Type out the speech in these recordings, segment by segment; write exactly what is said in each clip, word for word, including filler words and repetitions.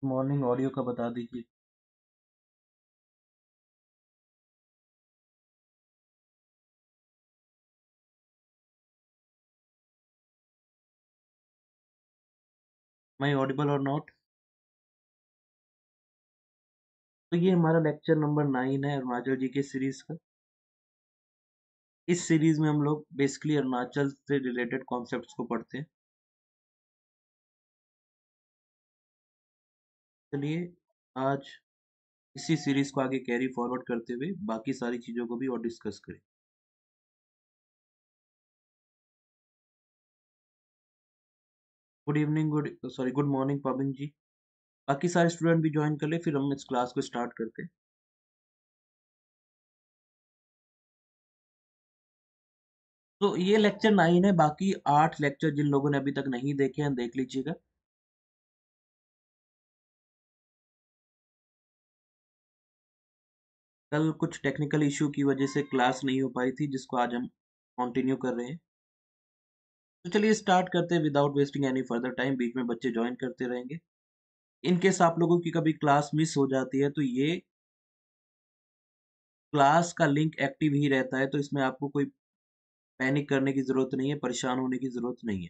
Morning audio का बता दीजिए। माई ऑडिबल और नॉट? तो ये हमारा लेक्चर नंबर नाइन है अरुणाचल जी के सीरीज का। इस सीरीज में हम लोग बेसिकली अरुणाचल से रिलेटेड कॉन्सेप्ट्स को पढ़ते हैं। चलिए आज इसी सीरीज को आगे कैरी फॉरवर्ड करते हुए बाकी सारी चीजों को भी और डिस्कस करें। Good evening, good sorry good morning पबिंग जी। बाकी सारे स्टूडेंट भी ज्वाइन कर ले, फिर हम इस क्लास को स्टार्ट करते हैं। तो ये लेक्चर नाइन है, बाकी आठ लेक्चर जिन लोगों ने अभी तक नहीं देखे हैं देख लीजिएगा। कल कुछ टेक्निकल इशू की वजह से क्लास नहीं हो पाई थी, जिसको आज हम कंटिन्यू कर रहे हैं। तो चलिए स्टार्ट करते हैं without wasting any further time. बीच में बच्चे ज्वाइन करते रहेंगे। इन केस आप लोगों की कभी क्लास मिस हो जाती है तो ये क्लास का लिंक एक्टिव ही रहता है, तो इसमें आपको कोई पैनिक करने की जरूरत नहीं है, परेशान होने की जरूरत नहीं है।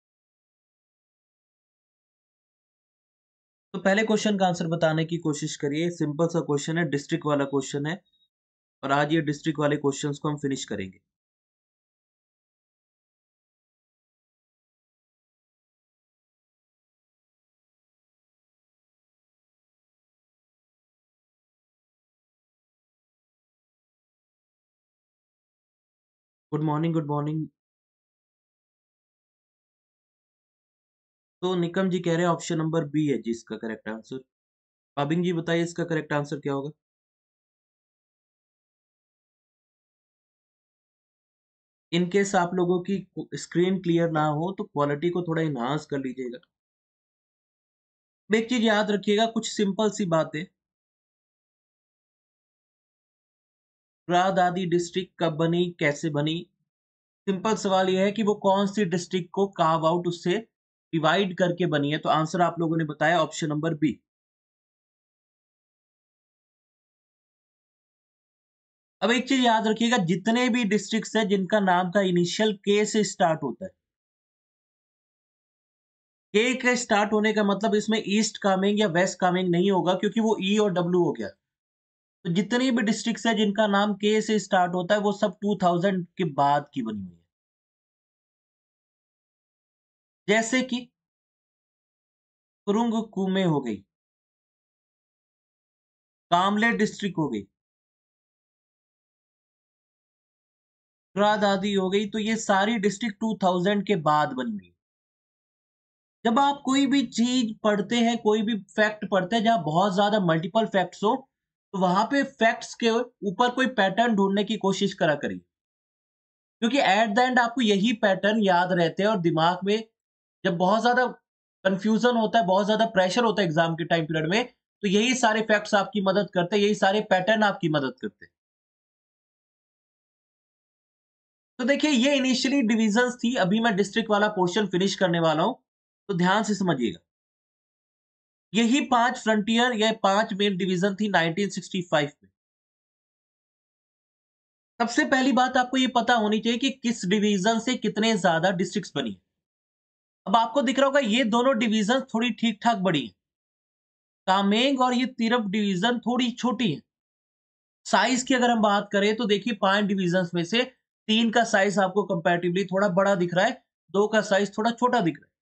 तो पहले क्वेश्चन का आंसर बताने की कोशिश करिए। सिंपल सा क्वेश्चन है, डिस्ट्रिक्ट वाला क्वेश्चन है, और आज ये डिस्ट्रिक्ट वाले क्वेश्चंस को हम फिनिश करेंगे। Good morning, good morning. तो निकम जी कह रहे हैं ऑप्शन नंबर बी है जी इसका करेक्ट आंसर। पाबिंग जी बताइए इसका करेक्ट आंसर क्या होगा। इन केस आप लोगों की स्क्रीन क्लियर ना हो तो क्वालिटी को थोड़ा इनहांस कर लीजिएगा। एक चीज याद रखिएगा, कुछ सिंपल सी बातें। रादादी डिस्ट्रिक्ट कब बनी, कैसे बनी? सिंपल सवाल यह है कि वो कौन सी डिस्ट्रिक्ट को कार्व आउट उससे डिवाइड करके बनी है। तो आंसर आप लोगों ने बताया ऑप्शन नंबर बी। अब एक चीज याद रखिएगा, जितने भी डिस्ट्रिक्ट्स हैं जिनका नाम का इनिशियल के से स्टार्ट होता है, के के स्टार्ट होने का मतलब इसमें ईस्ट कामेंग या वेस्ट कामेंग नहीं होगा, क्योंकि वो ई और डब्ल्यू हो गया। तो जितनी भी डिस्ट्रिक्ट्स है जिनका नाम के से स्टार्ट होता है वो सब टू थाउज़ेंड के बाद की बनी हुई है। जैसे कि कुरुंग कुमे हो गई, कामले डिस्ट्रिक्ट हो गई, क्रा दादी हो गई। तो ये सारी डिस्ट्रिक्ट टू थाउज़ेंड के बाद बनी हुई। जब आप कोई भी चीज पढ़ते हैं, कोई भी फैक्ट पढ़ते हैं जहां बहुत ज्यादा मल्टीपल फैक्ट्स हो, तो वहां पे फैक्ट्स के ऊपर कोई पैटर्न ढूंढने की कोशिश करा करिए, क्योंकि एट द एंड आपको यही पैटर्न याद रहते हैं। और दिमाग में जब बहुत ज्यादा कंफ्यूजन होता है, बहुत ज्यादा प्रेशर होता है एग्जाम के टाइम पीरियड में, तो यही सारे फैक्ट्स आपकी मदद करते हैं, यही सारे पैटर्न आपकी मदद करते हैं। तो देखिए ये इनिशियली डिविजन्स थी, अभी मैं डिस्ट्रिक्ट वाला पोर्शन फिनिश करने वाला हूं, तो ध्यान से समझिएगा। यही पांच फ्रंटियर या पांच मेन डिवीजन थी नाइनटीन सिक्सटी फाइव में। सबसे पहली बात आपको ये पता होनी चाहिए कि किस डिवीजन से कितने ज्यादा डिस्ट्रिक्ट्स बनी है। अब आपको दिख रहा होगा ये दोनों डिवीजन थोड़ी ठीक ठाक बड़ी है। कामेंग और ये तिरप डिवीजन थोड़ी छोटी है। साइज की अगर हम बात करें तो देखिए पांच डिवीजन में से तीन का साइज आपको कंपैरेटिवली थोड़ा बड़ा दिख रहा है, दो का साइज थोड़ा छोटा दिख रहा है।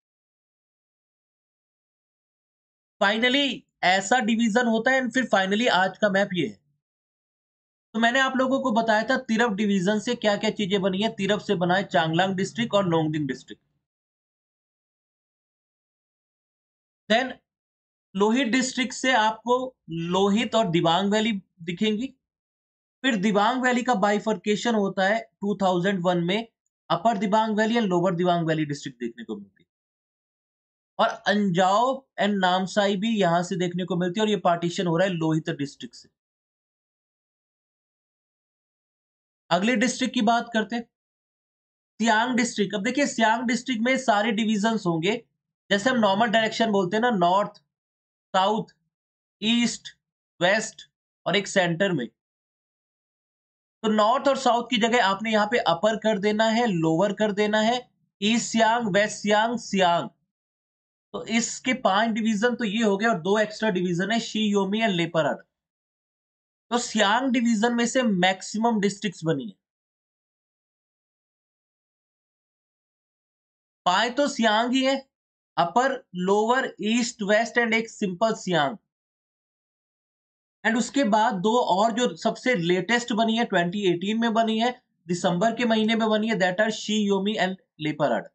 फाइनली ऐसा डिवीजन होता है, फिर फाइनली आज का मैप ये है। तो मैंने आप लोगों को बताया था तिरप डिवीजन से क्या क्या चीजें बनी है। तिरप से बना है चांगलांग डिस्ट्रिक्ट और Longding district. Then Lohit district से आपको लोहित और दिबांग वैली दिखेंगी। फिर दिबांग वैली का बाइफर्केशन होता है टू थाउज़ेंड वन में, upper Dibang valley and lower Dibang valley district देखने को मिलती है। और अंजाव एंड नामसाई भी यहां से देखने को मिलती है, और ये पार्टीशन हो रहा है लोहित डिस्ट्रिक्ट से। अगले डिस्ट्रिक्ट की बात करते हैं, सियांग डिस्ट्रिक्ट। अब देखिए सियांग डिस्ट्रिक्ट में सारे डिविजन्स होंगे, जैसे हम नॉर्मल डायरेक्शन बोलते हैं ना, नॉर्थ साउथ, ईस्ट, वेस्ट और एक सेंटर में। तो नॉर्थ और साउथ की जगह आपने यहाँ पे अपर कर देना है, लोअर कर देना है, ईस्ट सियांग, वेस्ट सियांग, सियांग। तो इसके पांच डिवीजन तो ये हो गए और दो एक्स्ट्रा डिवीजन है शी योमी एंड लेपाराड। तो सियांग डिवीजन में से मैक्सिमम डिस्ट्रिक्ट्स बनी है। पाए तो सियांग ही है, upper, lower, east, west and एक सिंपल सियांग। एंड उसके बाद दो और जो सबसे लेटेस्ट बनी है ट्वेंटी एटीन में बनी है, दिसंबर के महीने में बनी है, that are Shi Yomi and Leparada.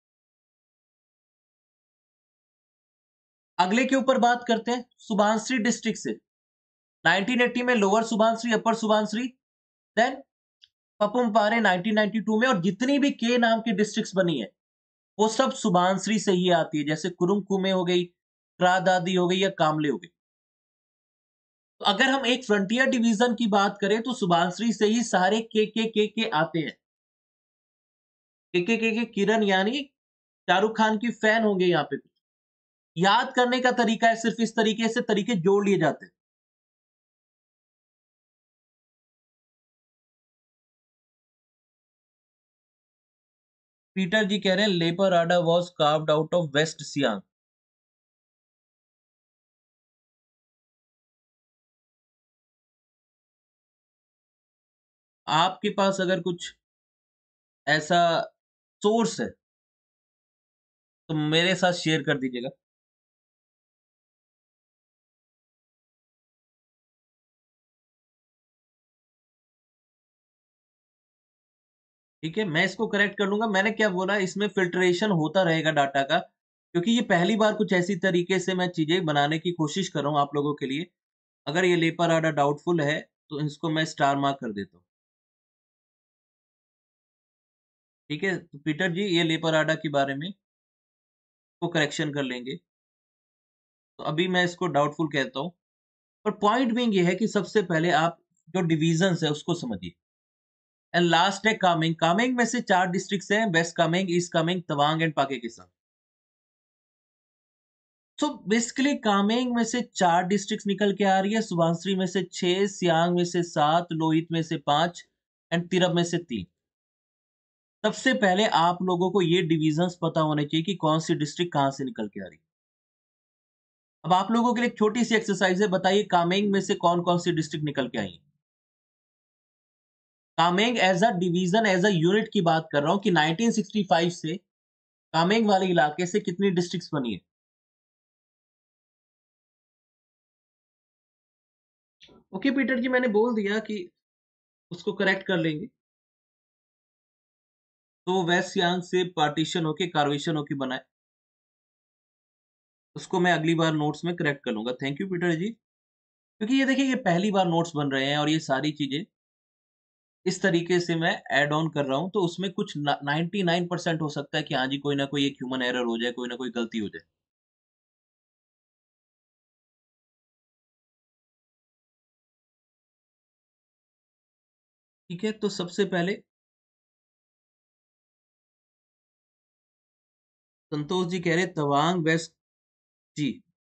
अगले के ऊपर बात करते हैं सुबानश्री डिस्ट्रिक्ट से। नाइनटीन एटी में lower Subansiri, upper Subansiri, then Papum Pare nineteen ninety two में, और जितनी भी के नाम की डिस्ट्रिक्ट्स बनी है वो सब सुबानश्री से ही आती है, जैसे कुरुंग कुमे हो गई, क्रा दादी हो गई या कामले हो गई। तो अगर हम एक फ्रंटियर डिवीजन की बात करें तो सुबानश्री से ही सारे के के के के आते हैं। के के के के किरण यानी शाहरुख खान की फैन होंगे यहाँ पे। याद करने का तरीका है, सिर्फ इस तरीके से तरीके जोड़ लिए जाते हैं। पीटर जी कह रहे हैं Leparada was carved out of west Siang. आपके पास अगर कुछ ऐसा सोर्स है तो मेरे साथ शेयर कर दीजिएगा। ठीक है, मैं इसको करेक्ट कर लूंगा। मैंने क्या बोला, इसमें फिल्ट्रेशन होता रहेगा डाटा का, क्योंकि ये पहली बार कुछ ऐसी तरीके से मैं चीजें बनाने की कोशिश कर रहा हूँ आप लोगों के लिए। अगर ये लेपराडा डाउटफुल है तो इसको मैं स्टार मार्क कर देता हूँ। ठीक है, तो पीटर जी ये लेपराडा के बारे में को करेक्शन कर लेंगे। तो अभी मैं इसको डाउटफुल कहता हूँ। पर पॉइंट बीइंग ये है कि सबसे पहले आप जो डिविजन्स है उसको समझिए। एंड लास्ट है कामेंग। कामेंग में से चार डिस्ट्रिक्ट्स हैं, west Kameng, east Kameng, Tawang and Pakke Kessang. So basically Kameng में से चार डिस्ट्रिक्ट्स निकल के आ रही है, सुबानसिरी में से छह, सियांग में से सात, लोहित में से पांच एंड तिरप में से तीन। सबसे पहले आप लोगों को ये डिविजन्स पता होने चाहिए कि कौन सी डिस्ट्रिक्ट कहां से निकल के आ रही है। अब आप लोगों के लिए एक छोटी सी एक्सरसाइज है, बताइए कामेंग में से कौन कौन सी डिस्ट्रिक्ट निकल के आई है। Kameng as a division, as a unit की बात कर रहा हूं कि नाइनटीन सिक्सटी फाइव से कामेंग वाले इलाके से कितनी डिस्ट्रिक्ट्स बनी है। ओके पीटर जी, मैंने बोल दिया कि उसको करेक्ट कर लेंगे। तो वेस्ट सियांग से पार्टीशन होके कार्वेशन होके बना है, उसको मैं अगली बार नोट्स में करेक्ट कर लूंगा। Thank you Peter ji. क्योंकि ये देखिए, ये पहली बार नोट्स बन रहे हैं और ये सारी चीजें इस तरीके से मैं ऐड ऑन कर रहा हूं, तो उसमें कुछ नाइनटी नाइन परसेंट हो सकता है कि हाँ जी कोई ना कोई एक ह्यूमन एरर हो जाए, कोई ना कोई गलती हो जाए। ठीक है, तो सबसे पहले संतोष जी कह रहे तवांग वेस्ट। जी,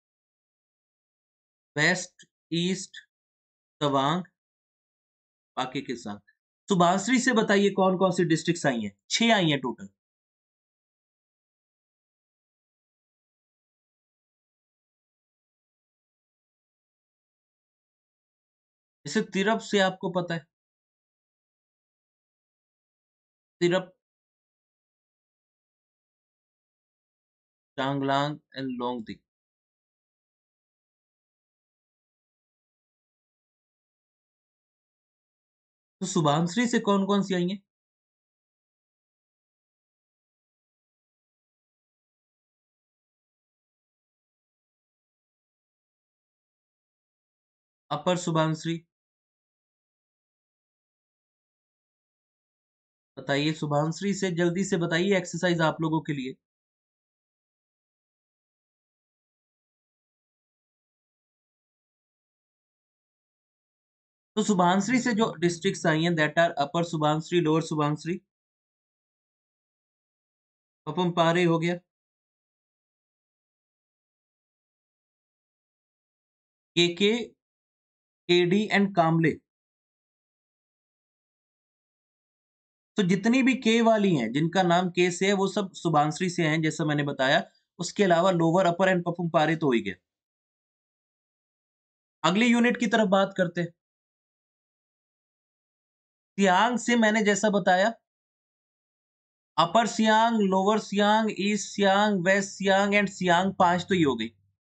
वेस्ट, ईस्ट, तवांग, बाकी के साथ। सुभाश्री से बताइए कौन कौन सी डिस्ट्रिक्ट्स आई हैं। छह आई हैं टोटल। जैसे तिरप से आपको पता है, तिरप, चांगलांग एंड लोंगडिंग। तो सुभाश्री से कौन कौन सी आई हैं। अपर सुभाश्री, बताइए सुभाश्री से जल्दी से बताइए, एक्सरसाइज आप लोगों के लिए। तो सुभाश्री से जो डिस्ट्रिक्ट्स आई हैं that are upper Subhashree, lower Subhashree, पपम पारे हो गया, के के, केडी एंड कामले। तो जितनी भी के वाली हैं, जिनका नाम के से है, वो सब सुबांश्री से हैं, जैसा मैंने बताया। उसके अलावा लोअर, अपर एंड पपुम पारे तो हो ही गए। अगली यूनिट की तरफ बात करते हैं। सियांग से मैंने जैसा बताया, upper Siang, lower Siang, east Siang, west Siang and Siang, पांच तो ही हो गई।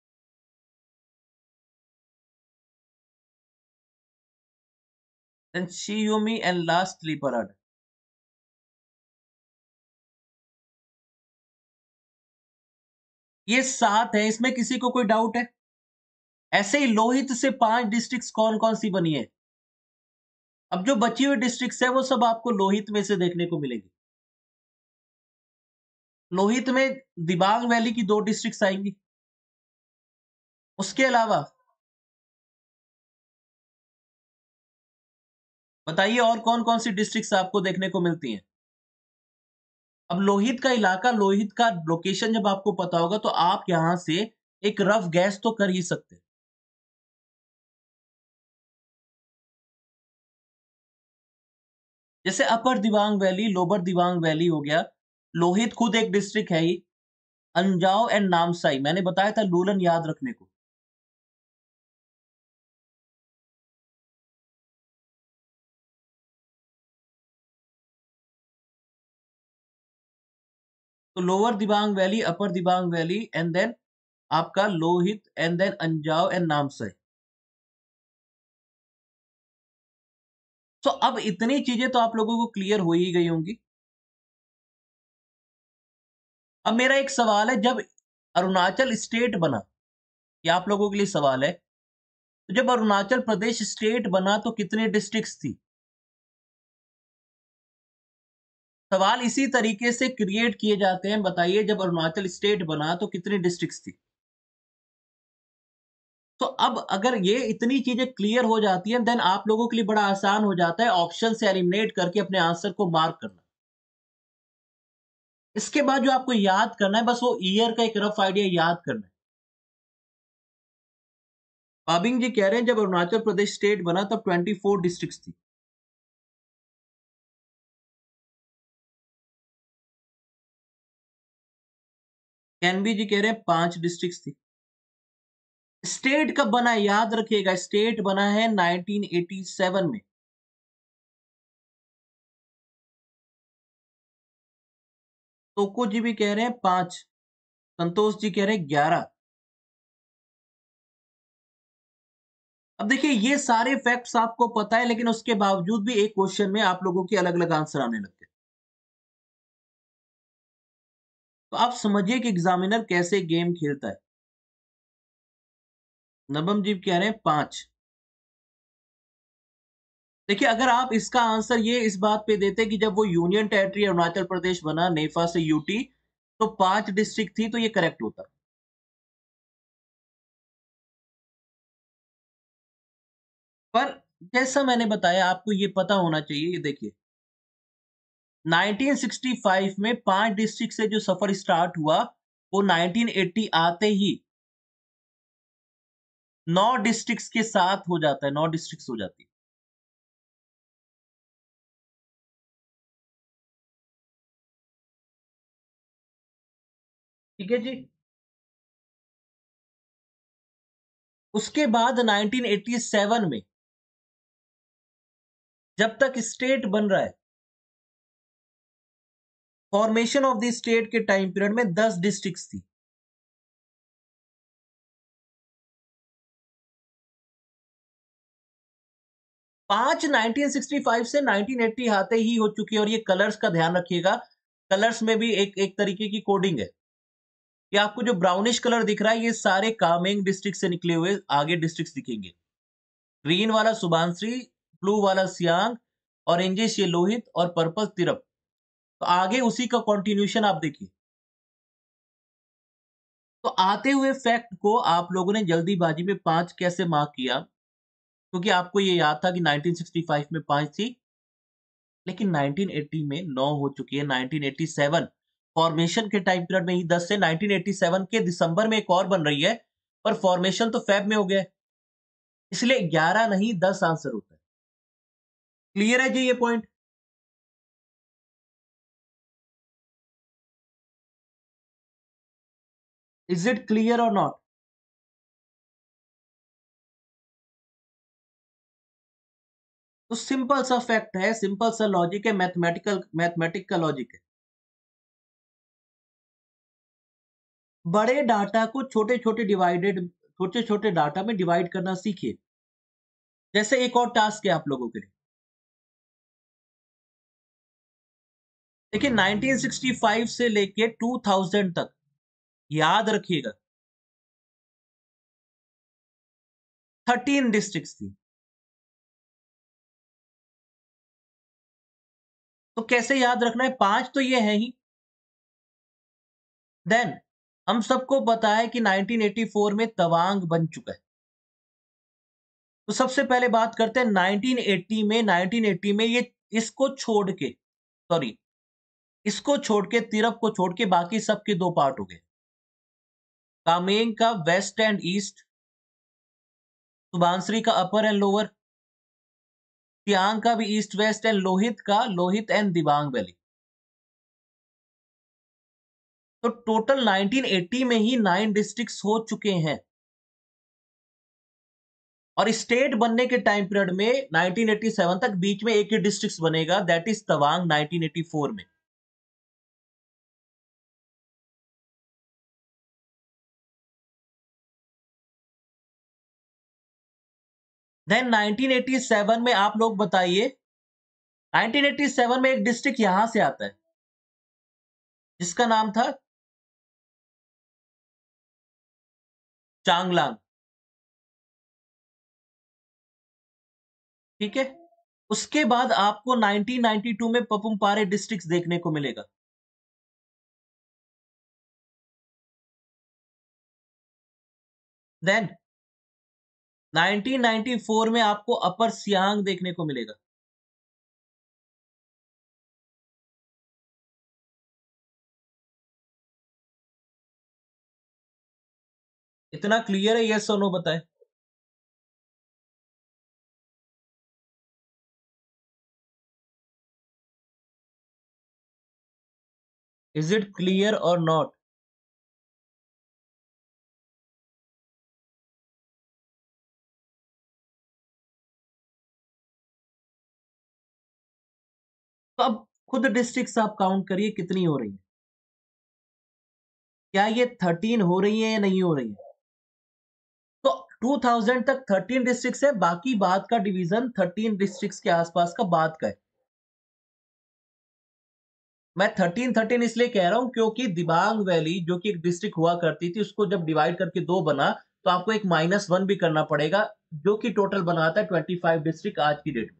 देन शियोमी एंड लास्टली बराड। ये सात है, इसमें किसी को कोई डाउट है? ऐसे ही लोहित से पांच डिस्ट्रिक्ट्स कौन कौन सी बनी है? अब जो बची हुई डिस्ट्रिक्ट्स है वो सब आपको लोहित में से देखने को मिलेगी। लोहित में दिबांग वैली की दो डिस्ट्रिक्ट्स आएंगी। उसके अलावा बताइए और कौन कौन सी डिस्ट्रिक्ट्स आपको देखने को मिलती हैं? अब लोहित का इलाका, लोहित का लोकेशन जब आपको पता होगा तो आप यहां से एक रफ गैस तो कर ही सकते हैं। जैसे upper Dibang valley, lower Dibang valley हो गया। लोहित खुद एक डिस्ट्रिक्ट है ही। अंजाव एंड नामसाई, मैंने बताया था लूलन याद रखने को। तो lower Dibang valley, upper Dibang valley and then आपका Lohit and then Anjaw and Namsai. तो अब इतनी चीजें तो आप लोगों को क्लियर हो ही गई होंगी। अब मेरा एक सवाल है, जब अरुणाचल स्टेट बना, ये आप लोगों के लिए सवाल है, तो जब अरुणाचल प्रदेश स्टेट बना तो कितनी डिस्ट्रिक्ट्स थी? सवाल इसी तरीके से क्रिएट किए जाते हैं। बताइए, जब अरुणाचल स्टेट बना तो कितनी डिस्ट्रिक्ट्स थी? तो अब अगर ये इतनी चीजें क्लियर हो जाती हैं, देन आप लोगों के लिए बड़ा आसान हो जाता है ऑप्शन से एलिमिनेट करके अपने आंसर को मार्क करना। इसके बाद जो आपको याद करना है, बस वो ईयर का एक रफ आइडिया याद करना है। पाबिंग जी कह रहे हैं जब अरुणाचल प्रदेश स्टेट बना तब चौबीस डिस्ट्रिक्ट्स थी। कैनबी जी कह रहे हैं पांच डिस्ट्रिक्ट्स थी। स्टेट कब बना है याद रखिएगा, स्टेट बना है नाइनटीन एटी सेवन में। तोको जी भी कह रहे हैं पांच। संतोष जी कह रहे हैं ग्यारह। अब देखिए, ये सारे फैक्ट्स आपको पता है, लेकिन उसके बावजूद भी एक क्वेश्चन में आप लोगों के अलग अलग आंसर आने लगते हैं। तो आप समझिए कि एग्जामिनर कैसे गेम खेलता है। नबम जी कह रहे हैं पांच। देखिए, अगर आप इसका आंसर ये इस बात पे देते कि जब वो यूनियन टेरिटरी अरुणाचल प्रदेश बना नेफा से यूटी, तो पांच डिस्ट्रिक्ट थी, तो ये करेक्ट होता। पर जैसा मैंने बताया, आपको ये पता होना चाहिए। ये देखिए, नाइनटीन सिक्सटी फाइव में पांच डिस्ट्रिक्ट से जो सफर स्टार्ट हुआ, वो नाइनटीन एटी आते ही नौ डिस्ट्रिक्ट्स के साथ हो जाता है, नौ डिस्ट्रिक्ट्स हो जाती है। ठीक है जी। उसके बाद नाइनटीन एटी सेवन में जब तक स्टेट बन रहा है, फॉर्मेशन ऑफ द स्टेट के टाइम पीरियड में दस डिस्ट्रिक्ट्स थी। पांच नाइनटीन सिक्सटी फाइव से नाइनटीन एटी आते ही हो चुकी है। और ये कलर्स का ध्यान रखिएगा, कलर्स में भी एक एक तरीके की कोडिंग है। ये आपको जो ब्राउनिश कलर दिख रहा है, ये सारे कामेंग डिस्ट्रिक्ट से निकले हुए आगे डिस्ट्रिक्ट्स दिखेंगे। ग्रीन वाला सुबानश्री, ब्लू वाला सियांग, ऑरेंजिश ये लोहित और पर्पल तिरप। तो आगे उसी का कंटिन्यूशन आप देखिए। तो आते हुए फैक्ट को आप लोगों ने जल्दीबाजी में पांच कैसे मार्क किया? क्योंकि आपको ये याद था कि नाइनटीन सिक्सटी फाइव में पांच थी, लेकिन नाइनटीन एटी में नौ हो चुकी है। नाइनटीन एटी सेवन फॉर्मेशन के टाइम पीरियड में ही दस से नाइनटीन एटी सेवन के दिसंबर में एक और बन रही है, पर फॉर्मेशन तो फेब में हो गया है। इसलिए ग्यारह नहीं दस आंसर होता है। क्लियर है जी ये पॉइंट? इज इट क्लियर और नॉट? तो सिंपल सा फैक्ट है, सिंपल सा लॉजिक है, मैथमेटिकल मैथमेटिक का लॉजिक है। बड़े डाटा को छोटे छोटे डिवाइडेड छोटे छोटे डाटा में डिवाइड करना सीखिए। जैसे एक और टास्क है आप लोगों के लिए। देखिए नाइनटीन सिक्सटी फाइव से लेके टू थाउजेंड तक, याद रखिएगा, थर्टीन डिस्ट्रिक्ट्स थी। तो कैसे याद रखना है? पांच तो ये है ही। देन हम सबको पता है कि नाइनटीन एटी फोर में तवांग बन चुका है। तो सबसे पहले बात करते हैं नाइनटीन एटी में। नाइनटीन एटी में ये इसको छोड़ के, सॉरी, इसको छोड़ के, तिरप को छोड़ के बाकी सबके दो पार्ट हो गए। कामेंग का वेस्ट एंड ईस्ट, सुबांसरी का अपर एंड लोअर, सियांग का भी ईस्ट वेस्ट एंड लोहित का लोहित एंड दिबांग वैली। तो टोटल नाइनटीन एटी में ही नाइन डिस्ट्रिक्ट्स हो चुके हैं। और स्टेट बनने के टाइम पीरियड में नाइनटीन एटी सेवन तक बीच में एक ही डिस्ट्रिक्ट बनेगा, that is Tawang nineteen eighty four में। देन नाइनटीन एटी सेवन में आप लोग बताइए, नाइनटीन एटी सेवन में एक डिस्ट्रिक्ट यहां से आता है जिसका नाम था चांगलांग। ठीक है। उसके बाद आपको नाइनटीन नाइनटी टू में पपुमपारे डिस्ट्रिक्ट देखने को मिलेगा। देन नाइनटीन नाइनटी फोर में आपको अपर सियांग देखने को मिलेगा। इतना क्लियर है? यस और नो बताएं। इज इट क्लियर और नॉट? तो अब खुद डिस्ट्रिक्ट्स आप काउंट करिए कितनी हो रही है। क्या ये थर्टीन हो रही है या नहीं हो रही है? तो टू थाउजेंड तक थर्टीन डिस्ट्रिक्ट्स है, बाकी बाद का डिवीजन थर्टीन डिस्ट्रिक्ट्स के आसपास का बाद का है। मैं थर्टीन थर्टीन इसलिए कह रहा हूं क्योंकि दिबांग वैली जो कि एक डिस्ट्रिक्ट हुआ करती थी, उसको जब डिवाइड करके दो बना तो आपको एक माइनस वन भी करना पड़ेगा, जो कि टोटल बनाता है ट्वेंटी फाइव डिस्ट्रिक्ट आज की डेट में।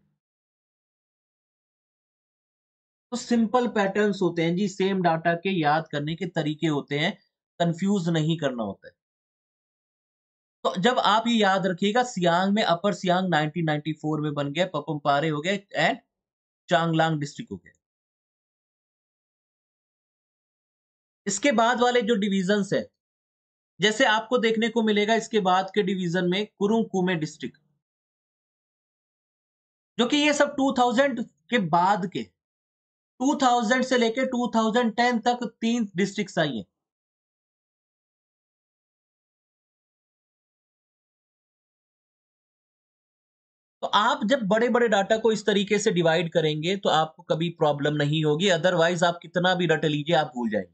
तो सिंपल पैटर्न्स होते हैं जी, सेम डाटा के याद करने के तरीके होते हैं, कंफ्यूज नहीं करना होता है। तो जब आप ये याद रखिएगा, सियांग में upper Siang nineteen ninety four में बन गया, पपुमपारे हो गए एंड चांगलांग डिस्ट्रिक्ट हो गए। इसके बाद वाले जो डिविजन्स है, जैसे आपको देखने को मिलेगा इसके बाद के डिवीजन में कुरुंग कुमे डिस्ट्रिक्ट, जो कि ये सब टू थाउजेंड के बाद के, टू थाउजेंड से लेके टू थाउजेंड टेन तक तीन डिस्ट्रिक्ट्स आई हैं। तो आप जब बड़े बड़े डाटा को इस तरीके से डिवाइड करेंगे तो आपको कभी प्रॉब्लम नहीं होगी, अदरवाइज आप कितना भी रट लीजिए आप भूल जाएंगे।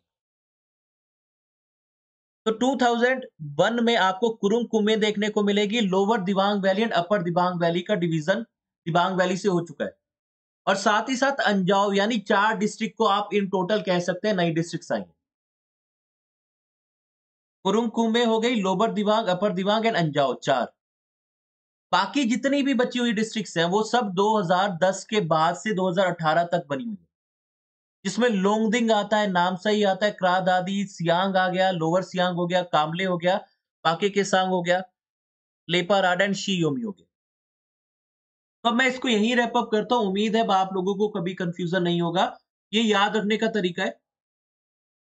तो टू थाउजेंड वन में आपको कुरुंग कुमे देखने को मिलेगी, lower Dibang valley and upper Dibang valley का डिवीजन दिबांग वैली से हो चुका है। और साथ ही साथ अंजाव, यानी चार डिस्ट्रिक्ट को आप इन टोटल कह सकते हैं नई डिस्ट्रिक्ट आई। कुरुंग कुमे हो गई, lower Dibang, upper Dibang and Anjaw, चार। बाकी जितनी भी बची हुई डिस्ट्रिक्ट्स हैं वो सब दो हज़ार दस के बाद से दो हज़ार अठारह तक बनी हुई है, जिसमें लोंगडिंग आता है, नामसाई आता है, क्रा दादी, सियांग आ गया, लोअर सियांग हो गया, कामले हो गया, पाके केसांग हो गया, लेपा राडा एंड शी योमी हो गया। तो अब मैं इसको यहीं रैप अप करता हूं। उम्मीद है आप लोगों को कभी कंफ्यूजन नहीं होगा। ये याद रखने का तरीका है।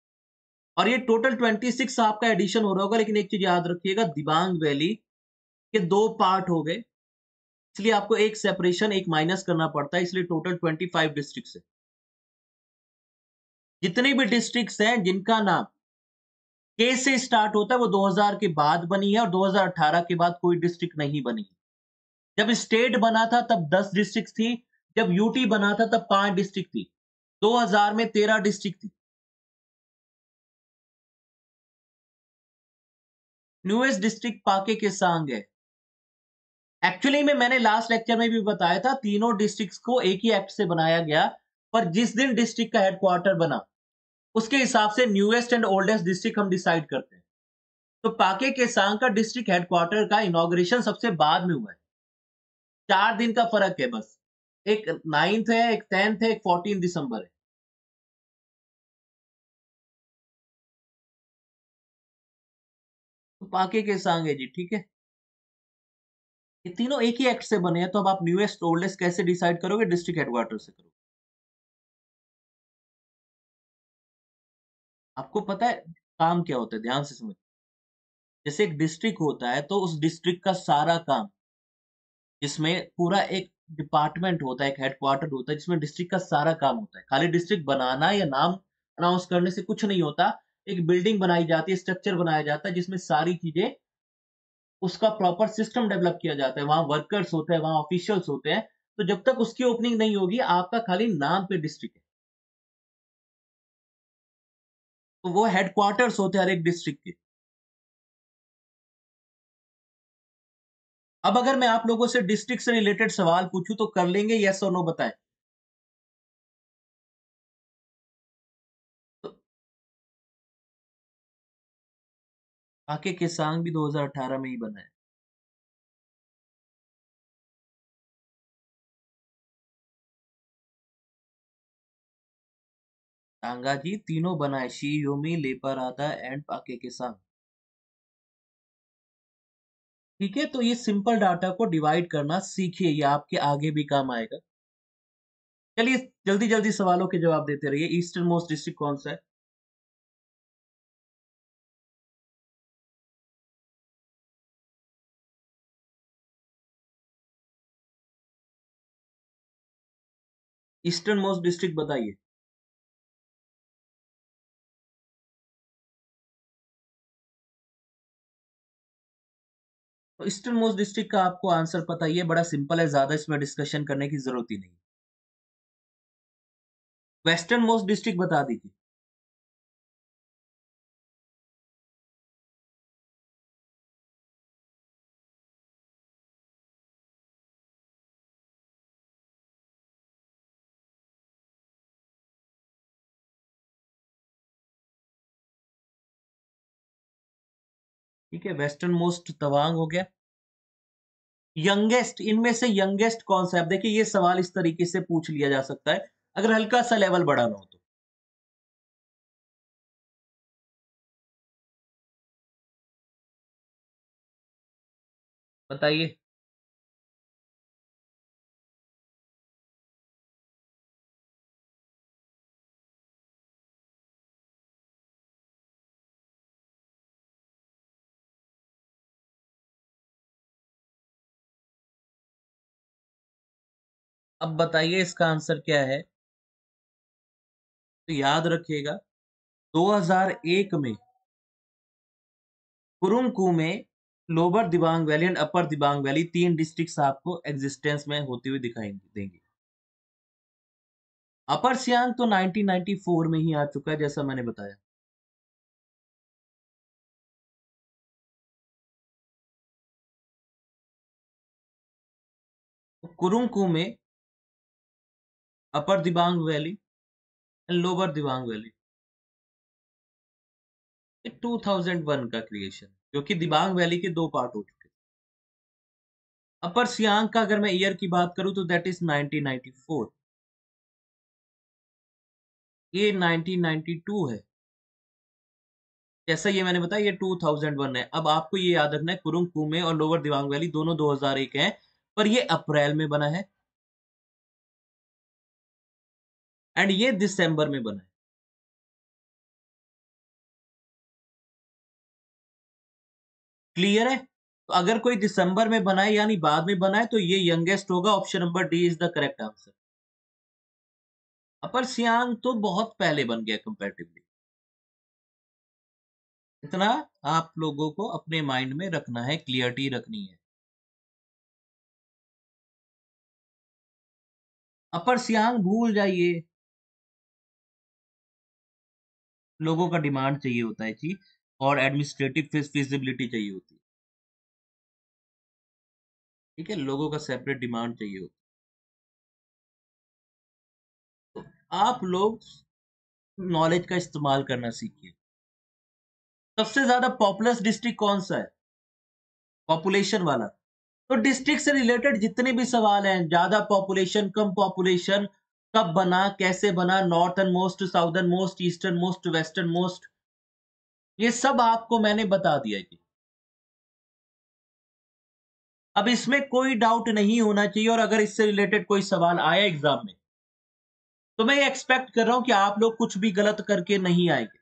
और ये टोटल छब्बीस आपका एडिशन हो रहा होगा, लेकिन एक चीज याद रखिएगा, दिबांग वैली ये दो पार्ट हो गए, इसलिए आपको एक सेपरेशन, एक माइनस करना पड़ता है, इसलिए टोटल पच्चीस डिस्ट्रिक्ट्स है। जितनी भी डिस्ट्रिक्ट्स हैं जिनका नाम के से स्टार्ट होता है वो दो हज़ार के बाद बनी है और दो हज़ार अठारह के बाद कोई डिस्ट्रिक्ट नहीं बनी है। जब स्टेट बना था तब दस डिस्ट्रिक्ट थी, जब यूटी बना था तब पांच डिस्ट्रिक्ट थी, दो हज़ार में तेरह डिस्ट्रिक्ट थी। न्यूएस्ट डिस्ट्रिक्ट पाके केसांग है। एक्चुअली में मैंने लास्ट लेक्चर में भी बताया था, तीनों डिस्ट्रिक्ट्स को एक ही एक्ट से बनाया गया, पर जिस दिन डिस्ट्रिक्ट का हेडक्वार्टर बना उसके हिसाब से न्यूएस्ट एंड ओल्डेस्ट डिस्ट्रिक्ट हम डिसाइड करते हैं। तो पाके केसांग का डिस्ट्रिक्ट हेडक्वार्टर का इनॉग्रेशन सबसे बाद में हुआ है। चार दिन का फर्क है बस। एक नाइन्थ है, एक टेंथ है, एक फोर्टीन दिसंबर है। तो पाके केसांग है जी, ठीक है। ये तीनों एक ही एक्ट से बने हैं, तो अब आप न्यूएस्ट ओल्डेस्ट कैसे डिसाइड करोगे? डिस्ट्रिक्ट हेडक्वार्टर से करोगे। आपको पता है काम क्या होता है? ध्यान से समझ। जैसे एक डिस्ट्रिक्ट होता है तो उस डिस्ट्रिक्ट का सारा काम, जिसमें पूरा एक डिपार्टमेंट होता है, एक हेडक्वार्टर होता है, जिसमें डिस्ट्रिक्ट का सारा काम होता है। खाली डिस्ट्रिक्ट बनाना या नाम अनाउंस करने से कुछ नहीं होता। एक बिल्डिंग बनाई जाती है, स्ट्रक्चर बनाया जाता है, जिसमें सारी चीजें, उसका प्रॉपर सिस्टम डेवलप किया जाता है। वहाँ वर्कर्स होते हैं, वहाँ ऑफिशियल्स होते हैं। तो जब तक उसकी ओपनिंग नहीं होगी, आपका खाली नाम पे डिस्ट्रिक्ट है। तो वो हेडक्वार्टर्स होते हैं हर एक डिस्ट्रिक्ट के। अब अगर मैं आप लोगों से डिस्ट्रिक्ट से रिलेटेड सवाल पूछूं तो कर लेंगे? यस और नो बताएं। तो आके केसांग भी दो हज़ार अठारह में ही बना है। टांगा जी तीनों बना है, शी योमी, लेपारादा एंड पाके केसांग। ठीक है, तो ये सिंपल डाटा को डिवाइड करना सीखिए, ये आपके आगे भी काम आएगा। चलिए जल्दी जल्दी सवालों के जवाब देते रहिए। ईस्टर्न मोस्ट डिस्ट्रिक्ट कौन सा है? ईस्टर्न मोस्ट डिस्ट्रिक्ट बताइए। तो ईस्टर्न मोस्ट डिस्ट्रिक्ट का आपको आंसर पता ही है, बड़ा सिंपल है, ज्यादा इसमें डिस्कशन करने की जरूरत ही नहीं। वेस्टर्न मोस्ट डिस्ट्रिक्ट बता दीजिए। ठीक है, वेस्टर्न मोस्ट तवांग हो गया। यंगेस्ट, इनमें से यंगेस्ट कौन सा है? अब देखिए ये सवाल इस तरीके से पूछ लिया जा सकता है अगर हल्का सा लेवल बढ़ाना हो तो। बताइए। अब बताइए इसका आंसर क्या है? तो याद रखिएगा, दो हज़ार एक में कुरुंग में lower Dibang valley and upper Dibang valley तीन डिस्ट्रिक्ट्स आपको एग्जिस्टेंस में होती हुई दिखाई देंगी। अपर सियांग तो नाइनटीन नाइंटी फ़ोर में ही आ चुका है, जैसा मैंने बताया। तो कुरुंग में upper Dibang valley and lower Dibang valley, ये टू थाउज़ेंड वन का क्रिएशन, क्योंकि दिबांग वैली के दो पार्ट हो चुके। अपर सियांग का अगर मैं ईयर की बात करूं तो that is nineteen ninety four. ये नाइनटीन नाइंटी टू है। जैसा ये मैंने बताया, ये टू थाउज़ेंड वन है। अब आपको ये याद रखना है, कुरुंग कुमे और लोअर दिबांग वैली दोनों दो हज़ार एक हैं, पर ये अप्रैल में बना है एंड ये दिसंबर में बना है। क्लियर है? तो अगर कोई दिसंबर में बनाए यानी बाद में बनाए तो ये यंगेस्ट होगा। Option number D is the correct answer. Upper Siang तो बहुत पहले बन गया कंपैरेटिवली। इतना आप लोगों को अपने माइंड में रखना है, क्लियरिटी रखनी है। अपर सियांग भूल जाइए, लोगों का डिमांड चाहिए होता है जी, और एडमिनिस्ट्रेटिव फिजिबिलिटी चाहिए होती है। ठीक है, लोगों का सेपरेट डिमांड चाहिए होता है। तो आप लोग नॉलेज का इस्तेमाल करना सीखिए। सबसे ज्यादा पॉपुलस डिस्ट्रिक्ट कौन सा है, पॉपुलेशन वाला? तो डिस्ट्रिक्ट से रिलेटेड जितने भी सवाल हैं, ज्यादा पॉपुलेशन, कम पॉपुलेशन, कब बना, कैसे बना, northern most, southern most, eastern most, western most, ये सब आपको मैंने बता दिया जी। अब इसमें कोई डाउट नहीं होना चाहिए, और अगर इससे रिलेटेड कोई सवाल आया एग्जाम में, तो मैं ये एक्सपेक्ट कर रहा हूं कि आप लोग कुछ भी गलत करके नहीं आएंगे।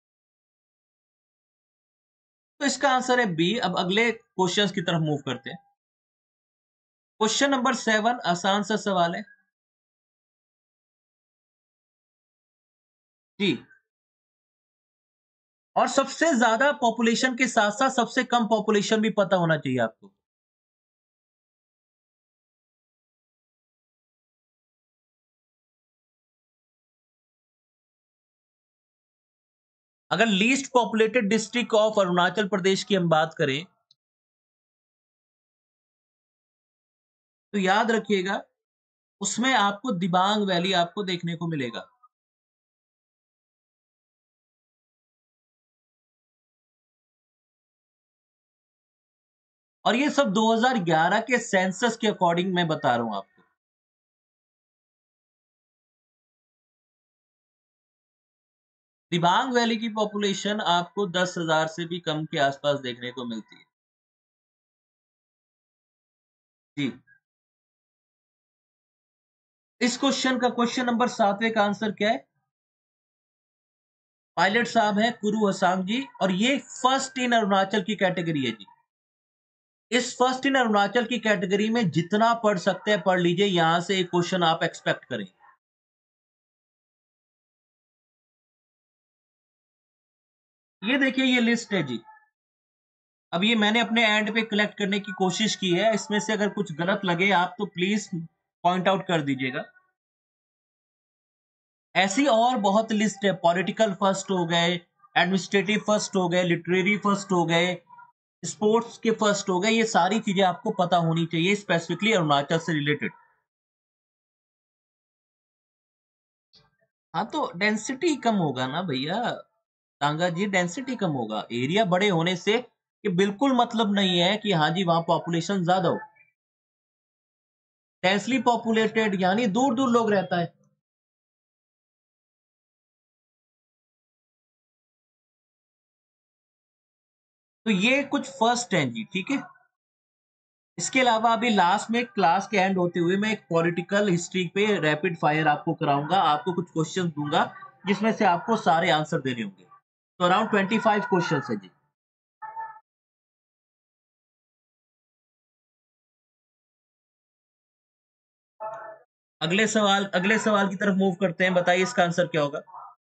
तो इसका आंसर है बी। अब अगले क्वेश्चंस की तरफ मूव करते हैं। क्वेश्चन नंबर सेवन आसान सा सवाल है जी, और सबसे ज्यादा पॉपुलेशन के साथ साथ सबसे कम पॉपुलेशन भी पता होना चाहिए आपको। अगर least populated district of Arunachal Pradesh की हम बात करें, तो याद रखिएगा उसमें आपको दिबांग वैली आपको देखने को मिलेगा। और ये सब दो हज़ार ग्यारह के सेंसस के अकॉर्डिंग मैं बता रहा हूं आपको। दिबांग वैली की पॉपुलेशन आपको दस हज़ार से भी कम के आसपास देखने को मिलती है जी। इस क्वेश्चन का, क्वेश्चन नंबर सातवें का आंसर क्या है? पायलट साहब हैं कुरु हसांग जी, और ये फर्स्ट इन अरुणाचल की कैटेगरी है जी। इस फर्स्ट इन अरुणाचल की कैटेगरी में जितना पढ़ सकते हैं पढ़ लीजिए, यहां से एक क्वेश्चन आप एक्सपेक्ट करें। ये देखिए, ये लिस्ट है जी। अब ये मैंने अपने एंड पे कलेक्ट करने की कोशिश की है, इसमें से अगर कुछ गलत लगे आप तो प्लीज पॉइंट आउट कर दीजिएगा। ऐसी और बहुत लिस्ट है, पॉलिटिकल फर्स्ट हो गए, एडमिनिस्ट्रेटिव फर्स्ट हो गए, लिटरेरी फर्स्ट हो गए, स्पोर्ट्स के फर्स्ट हो गए, ये सारी चीजें आपको पता होनी चाहिए स्पेसिफिकली अरुणाचल से रिलेटेड। हाँ, तो डेंसिटी कम होगा ना भैया, टांगा जी, डेंसिटी कम होगा। एरिया बड़े होने से ये बिल्कुल मतलब नहीं है कि हाँ जी वहां पॉपुलेशन ज्यादा हो। डेंसली पॉपुलेटेड यानी दूर दूर लोग रहता है। तो ये कुछ फर्स्ट हैं जी, ठीक है। इसके अलावा अभी लास्ट में क्लास के एंड होते हुए मैं एक पॉलिटिकल हिस्ट्री पे रैपिड फायर आपको कराऊंगा, आपको कुछ क्वेश्चन दूंगा जिसमें से आपको सारे आंसर देने होंगे। तो अराउंड ट्वेंटी फाइव क्वेश्चन है जी। अगले सवाल, अगले सवाल की तरफ मूव करते हैं, बताइए इसका आंसर क्या होगा।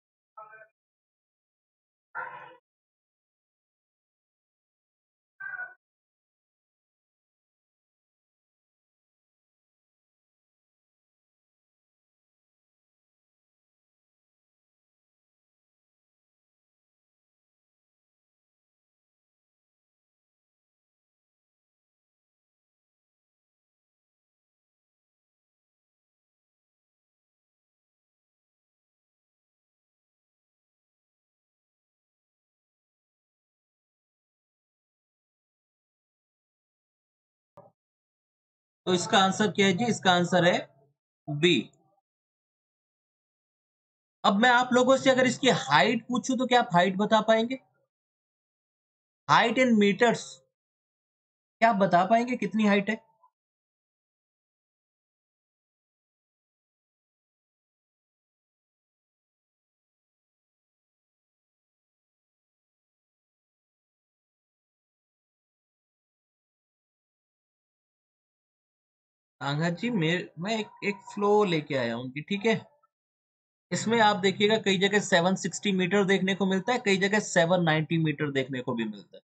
तो इसका आंसर क्या है जी? इसका आंसर है बी। अब मैं आप लोगों से अगर इसकी हाइट पूछूं तो क्या आप हाइट बता पाएंगे? हाइट इन मीटर्स, क्या आप बता पाएंगे कितनी हाइट है? आंगा जी, मैं मैं एक एक फ्लो लेके आया हूँ कि ठीक है, इसमें आप देखिएगा कई जगह सात सौ साठ मीटर देखने को मिलता है, कई जगह सात सौ नब्बे मीटर देखने को भी मिलता है।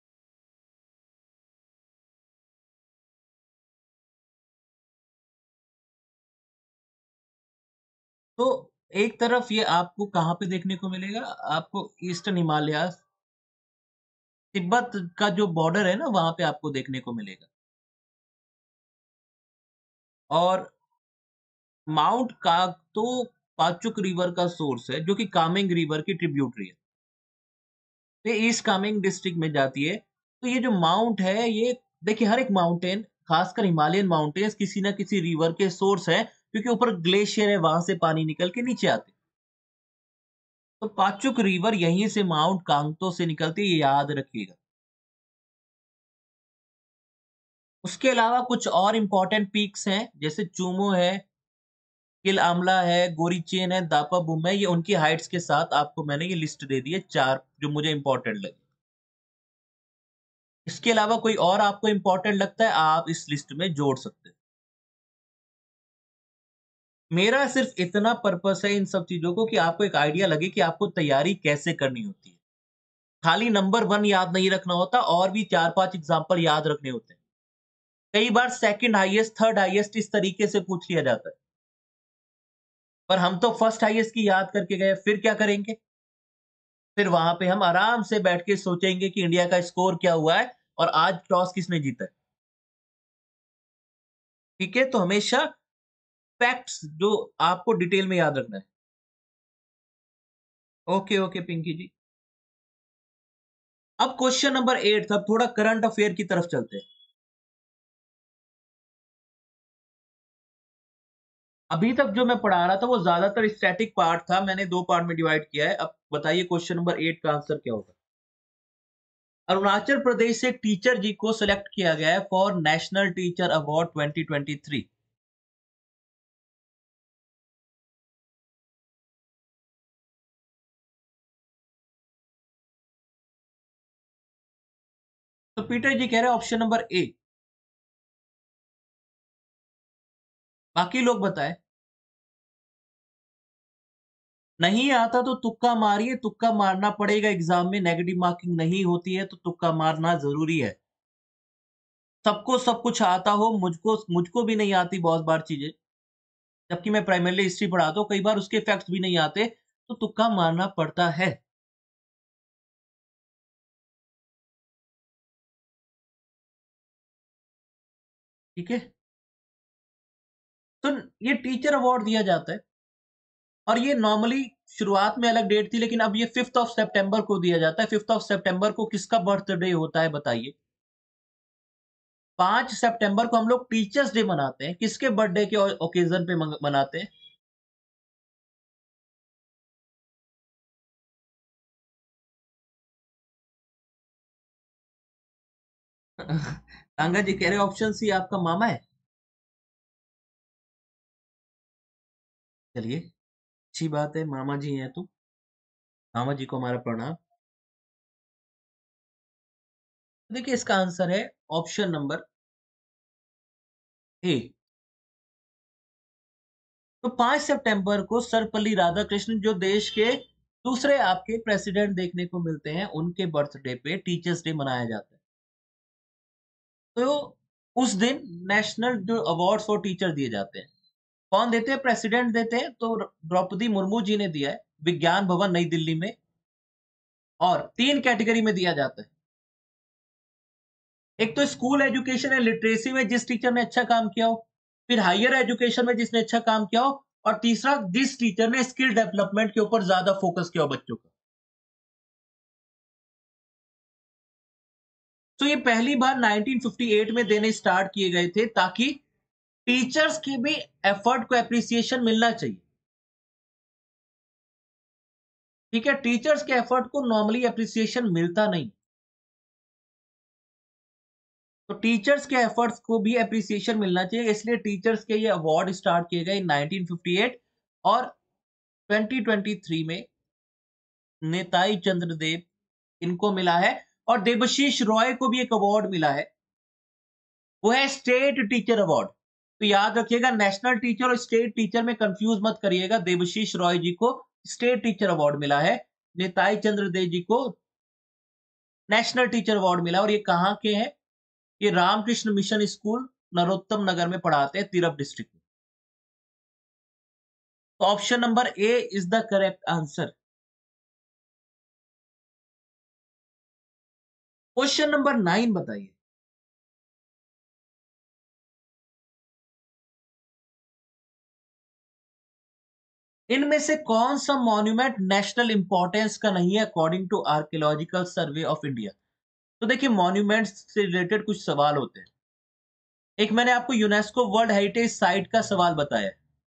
तो एक तरफ ये आपको कहाँ पे देखने को मिलेगा, आपको ईस्टर्न हिमालयाज़, तिब्बत का जो बॉर्डर है ना, वहाँ पे आपको देखने को मिलेगा। और माउंट कागतो पाचुक रिवर का सोर्स है, जो कि कामेंग रिवर की ट्रिब्यूटरी है। ये ईस्ट कामेंग डिस्ट्रिक्ट में जाती है। तो ये जो माउंट है, ये देखिए हर एक माउंटेन, खासकर हिमालयन माउंटेन्स किसी न किसी रिवर के सोर्स है, क्योंकि ऊपर ग्लेशियर है, वहाँ से पानी निकल के नीचे आते हैं। तो पाचुक रिवर यहीं से माउंट कांगतो से निकलती है, ये याद रखिएगा। उसके अलावा कुछ और इम्पोर्टेंट पीक्स हैं, जैसे चूमो है, किल आमला है, गोरीचेन है, दापा बुम है, ये उनकी हाइट्स के साथ आपको मैंने ये लिस्ट दे दी है चार, जो मुझे इम्पोर्टेंट लगे। इसके अलावा कोई और आपको इम्पोर्टेंट लगता है, आप इस लिस्ट में जोड़ सकते हैं। मेरा सिर्फ इतना पर्पस है इन सब चीज़ों को कि आपको एक आइडिया लगे कि आपको तैयारी कैसे करनी होती है। खाली नंबर वन याद नहीं रखना होता, और भी चार पाँच एग्ज़ाम्पल याद रखने होते हैं। कई बार सेकंड हाईएस्ट, थर्ड हाईएस्ट इस तरीके से पूछ लिया जाता है। पर हम तो फर्स्ट हाईएस्ट की याद करके गए, फिर क्या करेंगे? फिर वहाँ पे हम आराम से बैठ के सोचेंगे कि इंडिया का स्कोर क्या हुआ है और आज टॉस किसने जीता है। ठीक है? तो हमेशा फैक्ट्स जो आपको डिटेल में याद रखना है। Okay, okay Pinky ji. अब क्वेश्चन नंबर आठ, अब थोड़ा करंट अफेयर की तरफ चलते हैं। अभी तक जो मैं पढ़ा रहा था वो ज़्यादातर स्टैटिक पार्ट था, मैंने दो पार्ट में डिवाइड किया है। अब बताइए क्वेश्चन नंबर आठ का आंसर क्या होगा? अरुणाचल प्रदेश से टीचर जी को सिलेक्ट किया गया है for national teacher award twenty twenty three. तो पीटर जी कह रहे हैं ऑप्शन नंबर ए। बाकी लोग बताएं। नहीं आता तो तुक्का मारिए, तुक्का मारना पड़ेगा एग्जाम में, नेगेटिव मार्किंग नहीं होती है तो तुक्का मारना ज़रूरी है। सबको सब कुछ आता हो, मुझको मुझको भी नहीं आती बहुत बार चीज़ें, जबकि मैं प्राइमरीली हिस्ट्री पढ़ाता हूँ, कई बार उसके फैक्ट्स भी नहीं आते, तो तुक्का मारना पड़ता है। ठीक है? तो ये टीचर अवार्ड दिया जाता है, और ये नॉर्मली शुरुआत में अलग डेट थी, लेकिन अब ये फिफ्थ ऑफ सितंबर को दिया जाता है। फिफ्थ ऑफ सितंबर को किसका बर्थडे होता है बताइए? पाँच सितंबर को हम लोग टीचर्स डे मनाते हैं, किसके बर्थडे के ओ ओकेज़न पे मंग मनाते हैं? गंगा जी कह रहे ऑप्शन सी आपका मामा है। चलिए, अच्छी बात है, मामा जी हैं तो। मामा जी को हमारा प्रणाम। देखिए इसका आंसर है ऑप्शन नंबर ए। तो पाँच सितंबर को सर्वपल्ली राधाकृष्णन, जो देश के दूसरे आपके प्रेसिडेंट देखने को मिलते हैं, उनके बर्थडे पे टीचर्स डे मनाया जाता है। तो उस दिन नेशनल जो अवार्ड्स फॉर टीचर दिए जाते हैं। कौन देते हैं? प्रेसिडेंट देते हैं, तो द्रौपदी मुर्मू जी ने दिया है, विज्ञान भवन नई दिल्ली में। और तीन कैटेगरी में दिया जाता है। एक तो स्कूल एजुकेशन एंड लिटरेसी में जिस टीचर ने अच्छा काम किया हो, फिर हायर एजुकेशन में जिसने अच्छा काम किया हो, और तीसरा जिस टीचर ने स्किल डेवलपमेंट के ऊपर ज्यादा फोकस किया हो बच्चों का। तो ये पहली बार नाइनटीन फिफ्टी एट में देने स्टार्ट किए गए थे, ताकि टीचर्स के भी एफर्ट को एप्रिसिएशन मिलना चाहिए। ठीक है? टीचर्स के एफर्ट को नॉर्मली एप्रिसिएशन मिलता नहीं, तो टीचर्स के एफर्ट्स को भी एप्रिसिएशन मिलना चाहिए, इसलिए टीचर्स के ये अवार्ड स्टार्ट किए गए नाइनटीन फिफ्टी एट। और ट्वेंटी ट्वेंटी थ्री में नेताई चंद्रदेव, इनको मिला है। और देबशीष रॉय को भी एक अवार्ड मिला है, वो है स्टेट टीचर अवार्ड। तो याद रखिएगा नेशनल टीचर और स्टेट टीचर में कंफ्यूज मत करिएगा। देवशीष रॉय जी को स्टेट टीचर अवार्ड मिला है, निताई चंद्र दे जी को नेशनल टीचर अवार्ड मिला और ये कहाँ के हैं? ये रामकृष्ण मिशन स्कूल नरोत्तम नगर में पढ़ाते हैं, तिरप डिस्ट्रिक्ट में। तो option number A is the correct answer. Question number nine बताइए। इनमें से कौन सा मॉन्यूमेंट नेशनल इंपॉर्टेंस का नहीं है according to archaeological survey of India? तो देखिए मॉन्यूमेंट्स से रिलेटेड कुछ सवाल होते हैं। एक मैंने आपको यूनेस्को वर्ल्ड हेरिटेज साइट का सवाल बताया।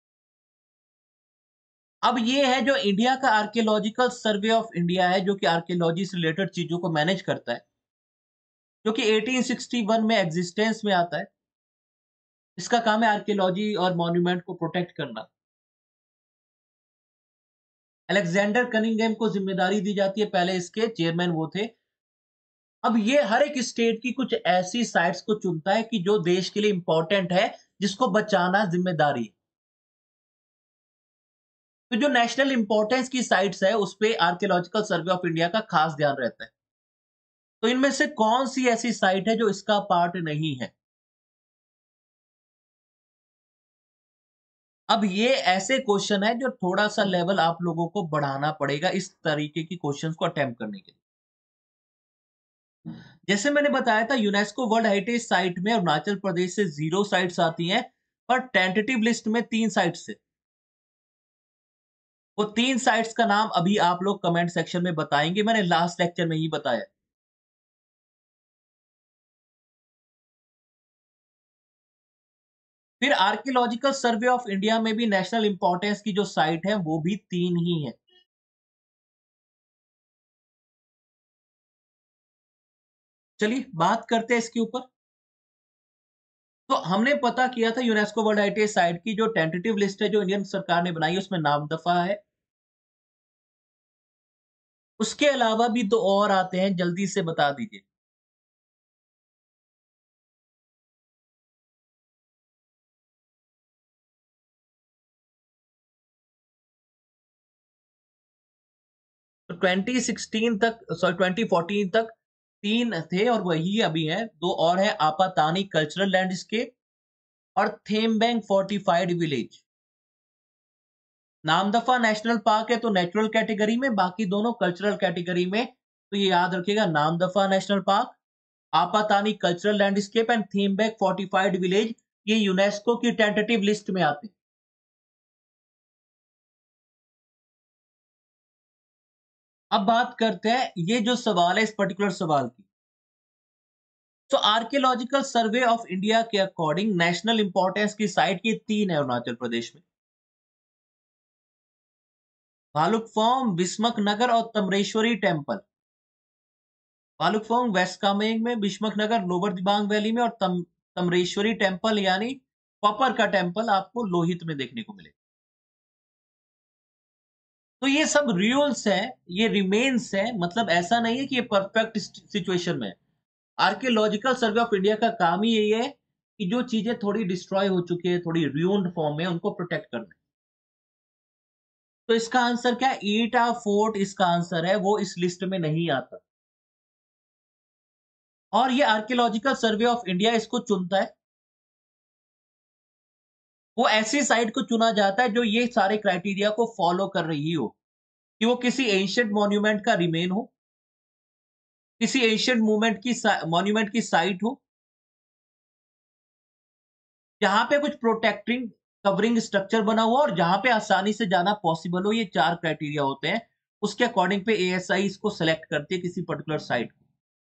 अब ये है जो इंडिया का आर्कियोलॉजिकल सर्वे ऑफ इंडिया है, जो कि आर्कियोलॉजी से रिलेटेड चीजों को मैनेज करता है, जो कि अठारह सौ इकसठ में एग्जिस्टेंस में आता है। इसका काम है आर्कियोलॉजी और मॉन्यूमेंट को प्रोटेक्ट करना। अलेक्जेंडर कनिंगम को जिम्मेदारी दी जाती है, पहले इसके चेयरमैन वो थे। अब ये हर एक स्टेट की कुछ ऐसी साइट्स को चुनता है कि जो देश के लिए इंपॉर्टेंट है, जिसको बचाना जिम्मेदारी। तो जो नेशनल इंपॉर्टेंस की साइट्स है उस पे आर्कियोलॉजिकल सर्वे ऑफ इंडिया का खास ध्यान रहता है। तो इनमें से कौन सी ऐसी साइट है जो इसका पार्ट नहीं है? अब ये ऐसे क्वेश्चन है जो थोड़ा सा लेवल आप लोगों को बढ़ाना पड़ेगा इस तरीके की क्वेश्चंस को अटेम्प्ट करने के लिए। जैसे मैंने बताया था यूनेस्को वर्ल्ड हेरिटेज साइट में अरुणाचल प्रदेश से जीरो साइट्स आती हैं, पर टेंटेटिव लिस्ट में तीन साइट्स है। वो तीन साइट्स का नाम अभी आप लोग कमेंट सेक्शन में बताएंगे, मैंने लास्ट लेक्चर में ही बताया। फिर आर्कियोलॉजिकल सर्वे ऑफ इंडिया में भी नेशनल इंपॉर्टेंस की जो साइट है वो भी तीन ही है। चलिए बात करते हैं इसके ऊपर। तो हमने पता किया था यूनेस्को वर्ल्ड हेरिटेज साइट की जो टेंटेटिव लिस्ट है जो इंडियन सरकार ने बनाई उसमें नामदफा है। उसके अलावा भी दो और आते हैं, जल्दी से बता दीजिए। तो ट्वेंटी सिक्सटीन तक, सॉरी ट्वेंटी फोर्टीन तक तीन थे और वही अभी हैं। दो और है, आपातानी कल्चरल लैंडस्केप और Thembang fortified village. Namdapha national park है तो नेचुरल कैटेगरी में, बाकी दोनों कल्चरल कैटेगरी में। तो ये याद रखिएगा, Namdapha national park, Apatani cultural landscape and Thembang fortified village ये यूनेस्को की टेंटेटिव लिस्ट में आते हैं। अब बात करते हैं ये जो सवाल है इस पर्टिकुलर सवाल की। तो आर्कियोलॉजिकल सर्वे ऑफ इंडिया के अकॉर्डिंग नेशनल इंपॉर्टेंस की साइट की तीन है अरुणाचल प्रदेश में। भालुकफोंग, बिस्मक नगर और तमरेश्वरी टेम्पल। भालुकफोंग वेस्ट कामेंग में, बिस्मक नगर लोअर दिबांग वैली में और तम तमरेश्वरी टेम्पल यानी कॉपर का टेम्पल आपको लोहित में देखने को मिलेगा। तो ये सब रूल्स हैं, ये रिमेन्स हैं, मतलब ऐसा नहीं है कि ये परफेक्ट सिचुएशन में है। आर्कियोलॉजिकल सर्वे ऑफ इंडिया का काम ही यही है कि जो चीजें थोड़ी डिस्ट्रॉय हो चुकी है, थोड़ी ruined फॉर्म में, उनको प्रोटेक्ट करना है। तो इसका आंसर क्या है? ईटा फोर्ट इसका आंसर है, वो इस लिस्ट में नहीं आता। और ये आर्कियोलॉजिकल सर्वे ऑफ इंडिया इसको चुनता है। वो ऐसी साइट को चुना जाता है जो ये सारे क्राइटेरिया को फॉलो कर रही हो, कि वो किसी एंशिएंट मॉन्यूमेंट का रिमेन हो, किसी एंशिएंट मूवमेंट की मॉन्यूमेंट की साइट हो, जहां पे कुछ प्रोटेक्टिंग कवरिंग स्ट्रक्चर बना हुआ और जहां पे आसानी से जाना पॉसिबल हो। ये चार क्राइटेरिया होते हैं, उसके अकॉर्डिंग पे एएसआई इसको सेलेक्ट करती है किसी पर्टिकुलर साइट को।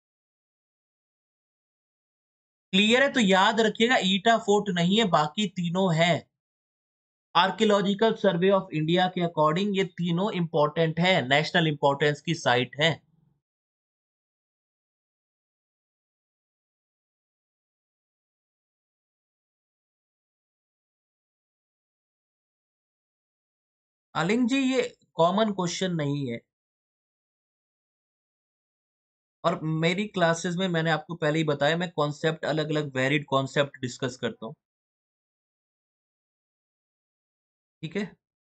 क्लियर है? तो याद रखिएगा ईटा फोर्ट नहीं है, बाकी तीनों है। आर्कियोलॉजिकल सर्वे ऑफ इंडिया के अकॉर्डिंग ये तीनों इंपॉर्टेंट है, नेशनल इंपॉर्टेंस की साइट है। आलिंग जी ये कॉमन क्वेश्चन नहीं है, और मेरी क्लासेस में मैंने आपको पहले ही बताया मैं कॉन्सेप्ट अलग अलग वेरिड कॉन्सेप्ट डिस्कस करता हूँ। ठीक है।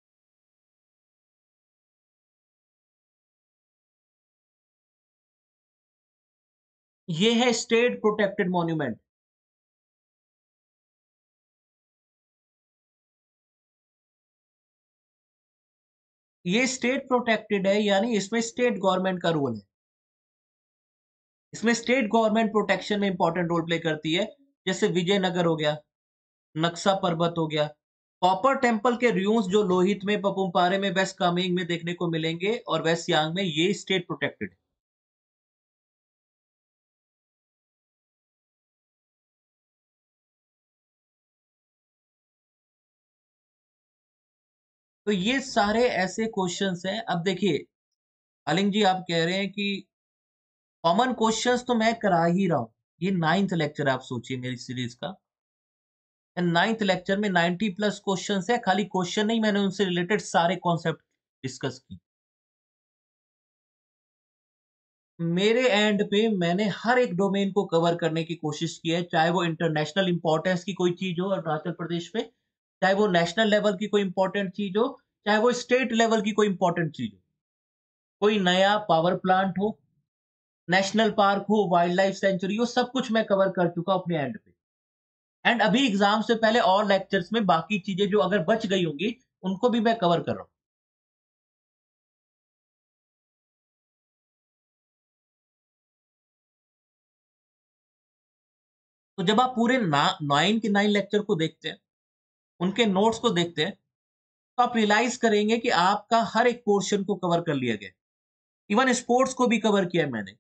ये है स्टेट प्रोटेक्टेड मॉन्यूमेंट। ये स्टेट प्रोटेक्टेड है, यानी इसमें स्टेट गवर्नमेंट का रोल है। इसमें स्टेट गवर्नमेंट प्रोटेक्शन में इंपॉर्टेंट रोल प्ले करती है। जैसे विजयनगर हो गया, नक्सा पर्वत हो गया, कॉपर टेम्पल के ruins जो लोहित में, पपुमपारे में, वेस्ट कामेंग में देखने को मिलेंगे और वेस्ट सियांग में, ये स्टेट प्रोटेक्टेड है। तो ये सारे ऐसे क्वेश्चंस हैं। अब देखिए, अलिंग जी आप कह रहे हैं कि कॉमन क्वेश्चंस तो मैं करा ही रहा हूं। ये नाइन्थ लेक्चर आप सोचिए मेरी सीरीज का। नाइन्थ लेक्चर में नाइन्टी प्लस क्वेश्चंस है। खाली क्वेश्चन नहीं, मैंने उनसे रिलेटेड सारे कॉन्सेप्ट डिस्कस की। मेरे एंड पे मैंने हर एक डोमेन को कवर करने की कोशिश की है, चाहे वो इंटरनेशनल इंपॉर्टेंस की कोई चीज हो अरुणाचल प्रदेश में, चाहे वो नेशनल लेवल की कोई इंपॉर्टेंट चीज हो, चाहे वो स्टेट लेवल की कोई इंपॉर्टेंट चीज हो, कोई नया पावर प्लांट हो, नेशनल पार्क हो, वाइल्ड लाइफ सेंचुरी हो, सब कुछ मैं कवर कर चुका हूं अपने एंड पे। एंड अभी एग्जाम से पहले और लेक्चर्स में बाकी चीजें जो अगर बच गई होंगी, उनको भी मैं कवर कर रहा हूं। तो जब आप पूरे नाइन के नाइन लेक्चर को देखते हैं, उनके नोट्स को देखते हैं, तो आप रियलाइज करेंगे कि आपका हर एक पोर्शन को कवर कर लिया गया। इवन स्पोर्ट्स को भी कवर किया है मैंने।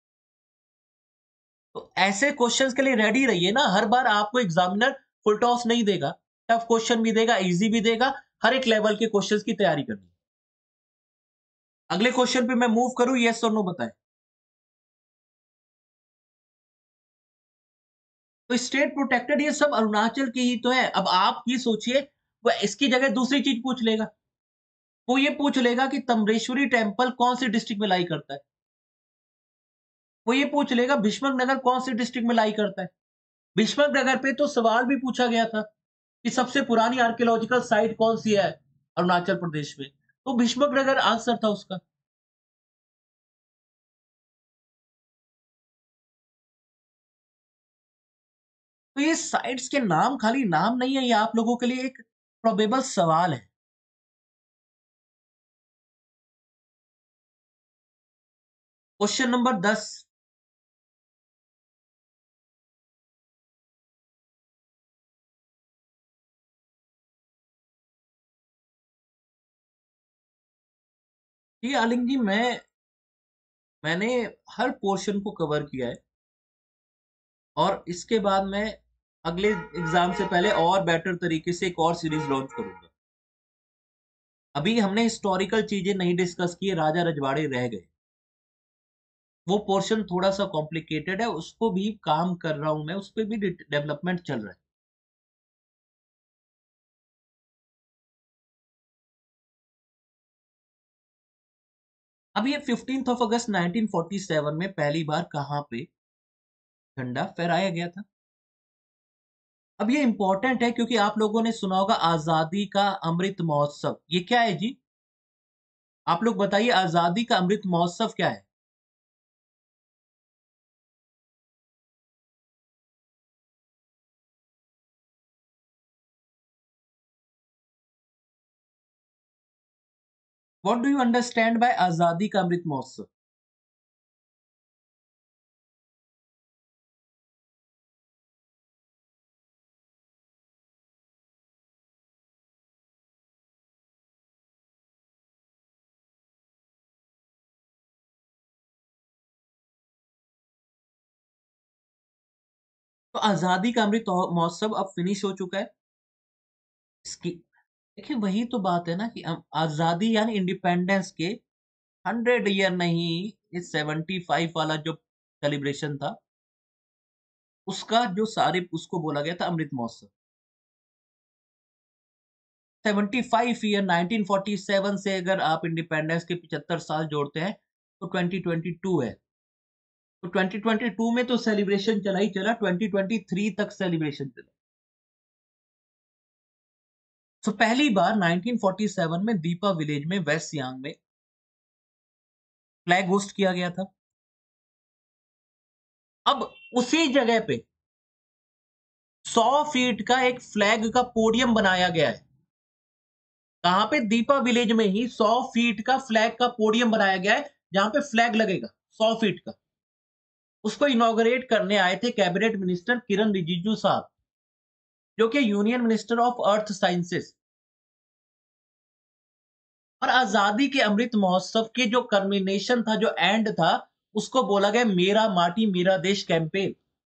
तो ऐसे क्वेश्चंस के लिए रेडी रहिए ना। हर बार आपको एग्जामिनर फुल टॉस नहीं देगा, टफ क्वेश्चन भी देगा, इजी भी देगा। हर एक लेवल के क्वेश्चंस की तैयारी करनी है। अगले क्वेश्चन पे मैं मूव करूं, यस और नो बताएं। तो स्टेट प्रोटेक्टेड ये सब अरुणाचल की ही तो है। अब आप ये सोचिए, वो इसकी जगह दूसरी चीज पूछ लेगा। वो ये पूछ लेगा कि तमरेश्वरी टेम्पल कौन सी डिस्ट्रिक्ट में लाई करता है। वो ये पूछ लेगा भीष्मक नगर कौन सी डिस्ट्रिक्ट में लाई करता है। भीष्मक नगर पे तो सवाल भी पूछा गया था कि सबसे पुरानी आर्कियोलॉजिकल साइट कौन सी है अरुणाचल प्रदेश में, तो भीष्मक नगर आंसर था उसका। तो ये साइट्स के नाम खाली नाम नहीं है, ये आप लोगों के लिए एक प्रोबेबल सवाल है। क्वेश्चन नंबर दस। ये आलिंग जी, मैं मैंने हर पोर्शन को कवर किया है, और इसके बाद मैं अगले एग्जाम से पहले और बेटर तरीके से एक और सीरीज लॉन्च करूंगा। अभी हमने हिस्टोरिकल चीजें नहीं डिस्कस की, राजा रजवाड़े रह गए। वो पोर्शन थोड़ा सा कॉम्प्लिकेटेड है, उसको भी काम कर रहा हूं मैं, उस पर भी डेवलपमेंट चल रहा है। अब ये fifteenth of August nineteen forty seven में पहली बार कहां पे झंडा फहराया गया था। अब ये इंपॉर्टेंट है क्योंकि आप लोगों ने सुना होगा आजादी का अमृत महोत्सव। ये क्या है जी? आप लोग बताइए, आजादी का अमृत महोत्सव क्या है? What do you understand by Azadi ka Amrit Mahotsav? तो आजादी का अमृत महोत्सव अब फिनिश हो चुका है। इसकी देखिए, वही तो बात है ना कि हम आजादी यानी इंडिपेंडेंस के हंड्रेड ईयर नहीं, इस सेवेंटी फाइव वाला जो सेलिब्रेशन था, उसका जो सारे उसको बोला गया था Amrit Mahotsav. Seventy five year nineteen forty seven से अगर आप इंडिपेंडेंस के पचहत्तर साल जोड़ते हैं, तो ट्वेंटी ट्वेंटी टू है। तो ट्वेंटी ट्वेंटी टू में तो सेलिब्रेशन चला ही चला, ट्वेंटी ट्वेंटी थ्री तक सेलिब्रेशन चला। तो पहली बार नाइनटीन फोर्टी सेवन में दीपा विलेज में वेस्ट सियांग में फ्लैग होस्ट किया गया था। अब उसी जगह पे सौ फीट का एक फ्लैग का पोडियम बनाया गया है। कहां पे? दीपा विलेज में ही सौ फीट का फ्लैग का पोडियम बनाया गया है, जहां पे फ्लैग लगेगा सौ फीट का। उसको इनॉग्रेट करने आए थे कैबिनेट मिनिस्टर किरण रिजिजू साहब, जो कि union minister of earth sciences. और आजादी के अमृत महोत्सव के जो कर्मिनेशन था, जो एंड था, उसको बोला गया मेरा माटी मेरा देश कैंपेन।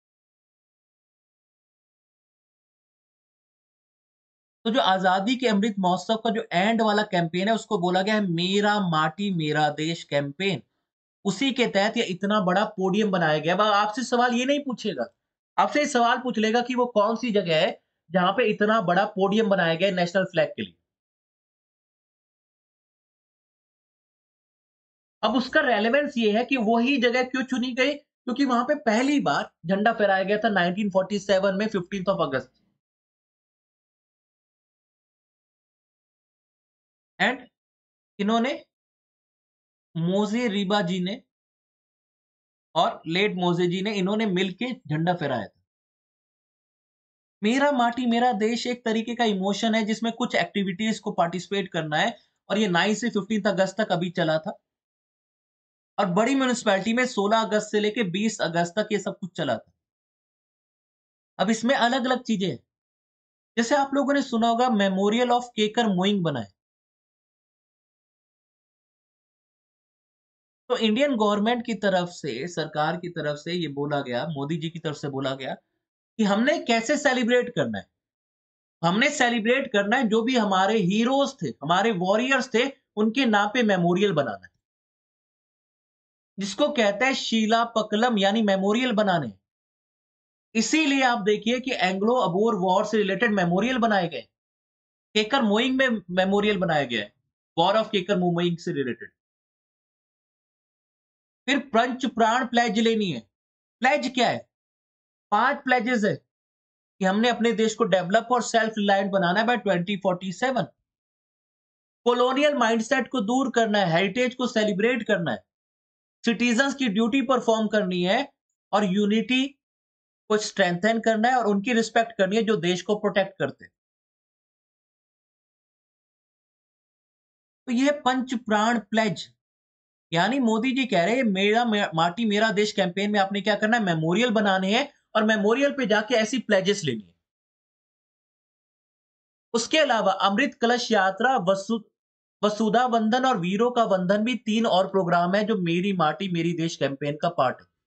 तो जो आजादी के अमृत महोत्सव का जो एंड वाला कैंपेन है, उसको बोला गया है मेरा माटी मेरा देश कैंपेन। उसी के तहत ये इतना बड़ा पोडियम बनाया गया। अब आपसे सवाल ये नहीं पूछेगा, आपसे ये सवाल पूछ लेगा कि वो कौन सी जगह है जहां पे इतना बड़ा पोडियम बनाया गया है नेशनल फ्लैग के लिए। अब उसका रेलेवेंस ये है कि वही जगह क्यों चुनी गई, क्योंकि वहां पे पहली बार झंडा फहराया गया था नाइनटीन फोर्टी सेवन में फिफ्टींथ ऑफ अगस्त। एंड इन्होंने मोजे रीबा जी ने और लेट मोजे जी ने इन्होंने मिलके झंडा फहराया था। मेरा माटी मेरा देश एक तरीके का इमोशन है, जिसमें कुछ एक्टिविटीज को पार्टिसिपेट करना है, और ये नाइन से फिफ्टींथ अगस्त तक अभी चला था। और बड़ी म्यूनिसपैलिटी में सोलह अगस्त से लेके बीस अगस्त तक ये सब कुछ चला था। अब इसमें अलग अलग चीजें हैं, जैसे आप लोगों ने सुना होगा मेमोरियल ऑफ केकर मोइंग बना है। तो इंडियन गवर्नमेंट की तरफ से, सरकार की तरफ से ये बोला गया, मोदी जी की तरफ से बोला गया कि हमने कैसे सेलिब्रेट करना है। हमने सेलिब्रेट करना है जो भी हमारे हीरोज थे, हमारे वॉरियर्स थे, उनके नाम पे मेमोरियल बनाना है, जिसको कहते हैं शीला पकलम, यानी मेमोरियल बनाने। इसीलिए आप देखिए कि एंग्लो अबोर वॉर से रिलेटेड मेमोरियल बनाए गए। केकर मोइंग में मेमोरियल बनाया गया है, वॉर ऑफ केकर मोइंग से रिलेटेड। फिर पंच प्राण प्लेज लेनी है। प्लेज क्या है? पांच प्लेजेस है कि हमने अपने देश को डेवलप और सेल्फ रिलायंट बनाना है by twenty forty seven. Colonial mindset को दूर करना है, हेरिटेज को सेलिब्रेट करना है, सिटीजन्स की ड्यूटी परफॉर्म करनी है, और यूनिटी को स्ट्रेंथन करना है, और उनकी रिस्पेक्ट करनी है जो देश को प्रोटेक्ट करते हैं। तो यह पंच प्राण प्लेज, यानी मोदी जी कह रहे हैं मेरा मे- माटी मेरा देश कैंपेन में आपने क्या करना है, मेमोरियल बनाने हैं, और मेमोरियल पे जाके ऐसी प्लेजेस लेनी है। उसके अलावा अमृत कलश यात्रा, वसु वसुधा वंदन और वीरों का वंदन भी तीन और प्रोग्राम है जो मेरी माटी मेरी देश कैंपेन का पार्ट है।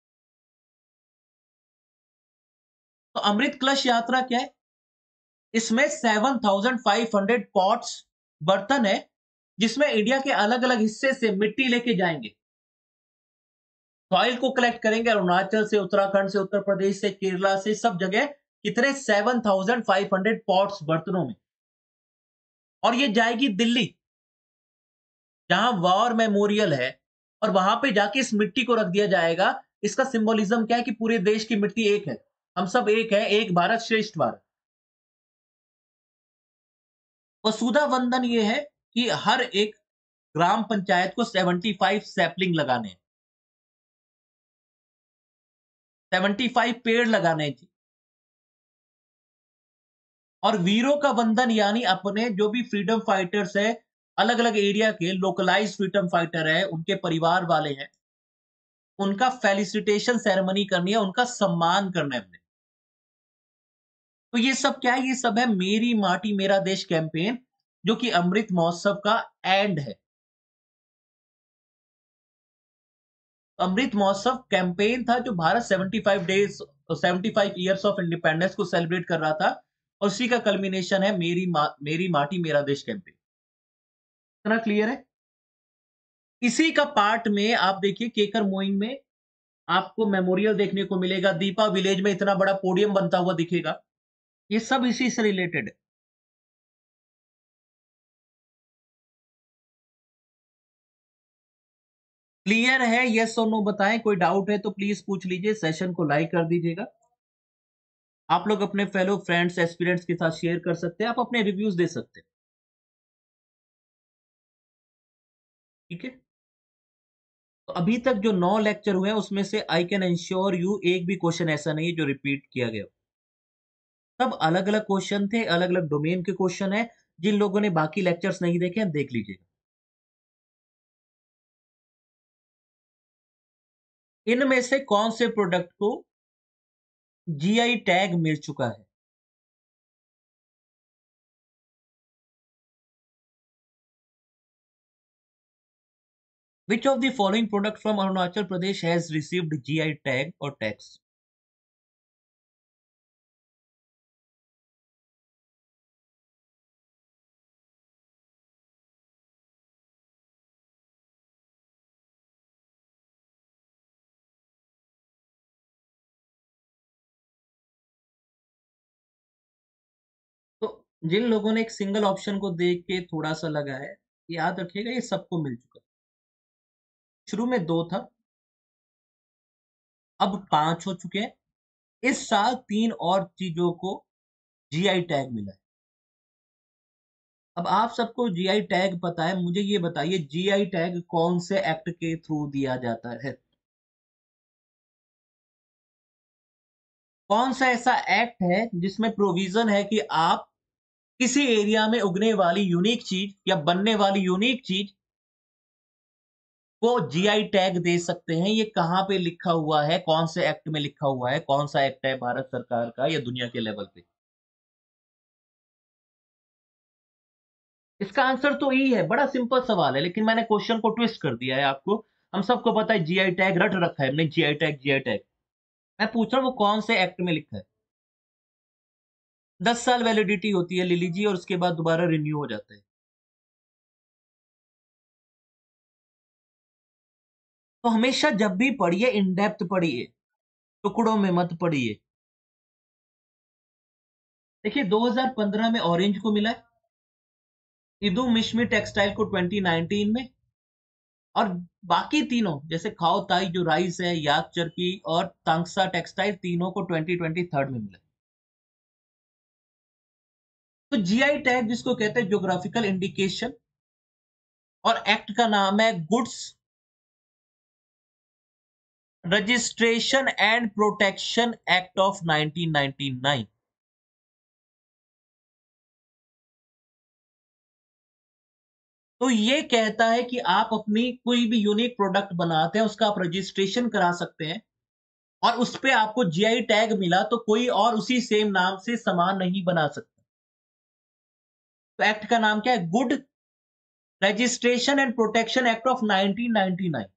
तो अमृत कलश यात्रा क्या है? इसमें seven thousand five hundred pots, बर्तन है, जिसमें इंडिया के अलग अलग हिस्से से मिट्टी लेके जाएंगे, सॉइल को कलेक्ट करेंगे, अरुणाचल से, उत्तराखंड से, उत्तर प्रदेश से, केरला से, सब जगह। कितने? Seven thousand five hundred pots, बर्तनों में। और ये जाएगी दिल्ली, जहां वॉर मेमोरियल है, और वहां पे जाके इस मिट्टी को रख दिया जाएगा। इसका सिंबोलिज्म क्या है कि पूरे देश की मिट्टी एक है, हम सब एक है, एक भारत श्रेष्ठ भारत। वसुधा वंदन ये है कि हर एक ग्राम पंचायत को सेवेंटी फाइव सैपलिंग लगाने हैं, सेवेंटी फाइव पेड़ लगाने हैं जी। और वीरों का वंदन यानी अपने जो भी फ्रीडम फाइटर्स है, अलग अलग एरिया के लोकलाइज फ्रीडम फाइटर है, उनके परिवार वाले हैं, उनका फेलिसिटेशन सेरेमनी करनी है, उनका सम्मान करना है हमने। तो ये सब क्या है? ये सब है मेरी माटी मेरा देश कैंपेन, जो कि अमृत महोत्सव का एंड है। अमृत महोत्सव कैंपेन था जो Bharat seventy five days, seventy five years of independence को सेलिब्रेट कर रहा था, और उसी का कल्मिनेशन है मेरी मा, मेरी माटी मेरा देश कैंपेन। इतना क्लियर है? इसी का पार्ट में आप देखिए केकर मोइंग में आपको मेमोरियल देखने को मिलेगा, दीपा विलेज में इतना बड़ा पोडियम बनता हुआ दिखेगा। ये सब इसी से रिलेटेड है। क्लियर है? यस और नो बताएं, कोई डाउट है तो प्लीज पूछ लीजिए, सेशन को लाइक कर दीजिएगा। आप लोग अपने फेलो फ्रेंड्स, एस्पिरेंट्स के साथ शेयर कर सकते हैं, आप अपने रिव्यूज़ दे सकते हैं, ठीक है? तो अभी तक जो नौ लेक्चर हुए हैं, उसमें से आई कैन एन्श्योर यू एक भी क्वेश्चन ऐसा नहीं है जो रिपीट किया गया हो। सब अलग-अलग क्वेश्चन थे, अलग-अलग डोमेन के क्वेश्चन हैं, जिन लोगों ने बाकी लेक्चर्स नहीं देखे हैं, देख लीजिएगा। इनमें से कौन से प्रोडक्ट को जीआई टैग मिल चुका है? Which of the following product from Arunachal Pradesh has received G I tag or tags? तो जिन लोगों ने एक सिंगल ऑप्शन को देख के थोड़ा-सा लगा है, याद रखिएगा ये सबको मिल चुका है। शुरू में दो था, अब पाँच हो चुके हैं। इस साल तीन और चीज़ों को जीआई टैग मिला है। अब आप सबको जीआई टैग पता है, मुझे ये बताइए जीआई टैग कौन से एक्ट के थ्रू दिया जाता है? कौन सा ऐसा एक्ट है जिसमें प्रोविज़न है कि आप किसी एरिया में उगने वाली यूनिक चीज़ या बनने वाली यूनिक चीज़ को जीआई टैग दे सकते हैं, ये कहाँ पे लिखा हुआ है, कौन से एक्ट में लिखा हुआ है, कौन सा एक्ट है भारत सरकार का या दुनिया के लेवल पे? इसका आंसर तो ई है, बड़ा सिंपल सवाल है, लेकिन मैंने क्वेश्चन को ट्विस्ट कर दिया है आपको। हम सबको पता है जीआई टैग रट रखा है हमने जीआई टैग, जीआई टैग। मैं पूछ रहा हूँ वो कौन से एक्ट में लिखा है? दस साल वैलिडिटी होती है लिली जी और उसके बाद दोबारा रिन्यू हो जाता है। तो हमेशा जब भी पढ़िए इन डेप्थ पढ़िए, टुकड़ों में मत पढ़िए। देखिए दो हज़ार पंद्रह में ऑरेंज को मिला है, इदु मिश्मी टेक्सटाइल को ट्वेंटी नाइनटीन में और बाकी तीनों जैसे खाओ ताई जो राइस है, याक चरपी और तांगसा टेक्सटाइल तीनों को ट्वेंटी ट्वेंटी थर्ड में मिला। तो जीआई टैग जिसको कहते हैं ज्योग्राफिकल इंडिकेशन और एक्ट का नाम है goods registration and protection act of nineteen ninety nine. तो ये कहता है कि आप अपनी कोई भी यूनिक प्रोडक्ट बनाते हैं उसका आप रजिस्ट्रेशन करा सकते हैं और उस पे आपको जीआई टैग मिला तो कोई और उसी सेम नाम से सामान नहीं बना सकता। तो एक्ट का नाम क्या है? Good registration and protection act of nineteen ninety nine.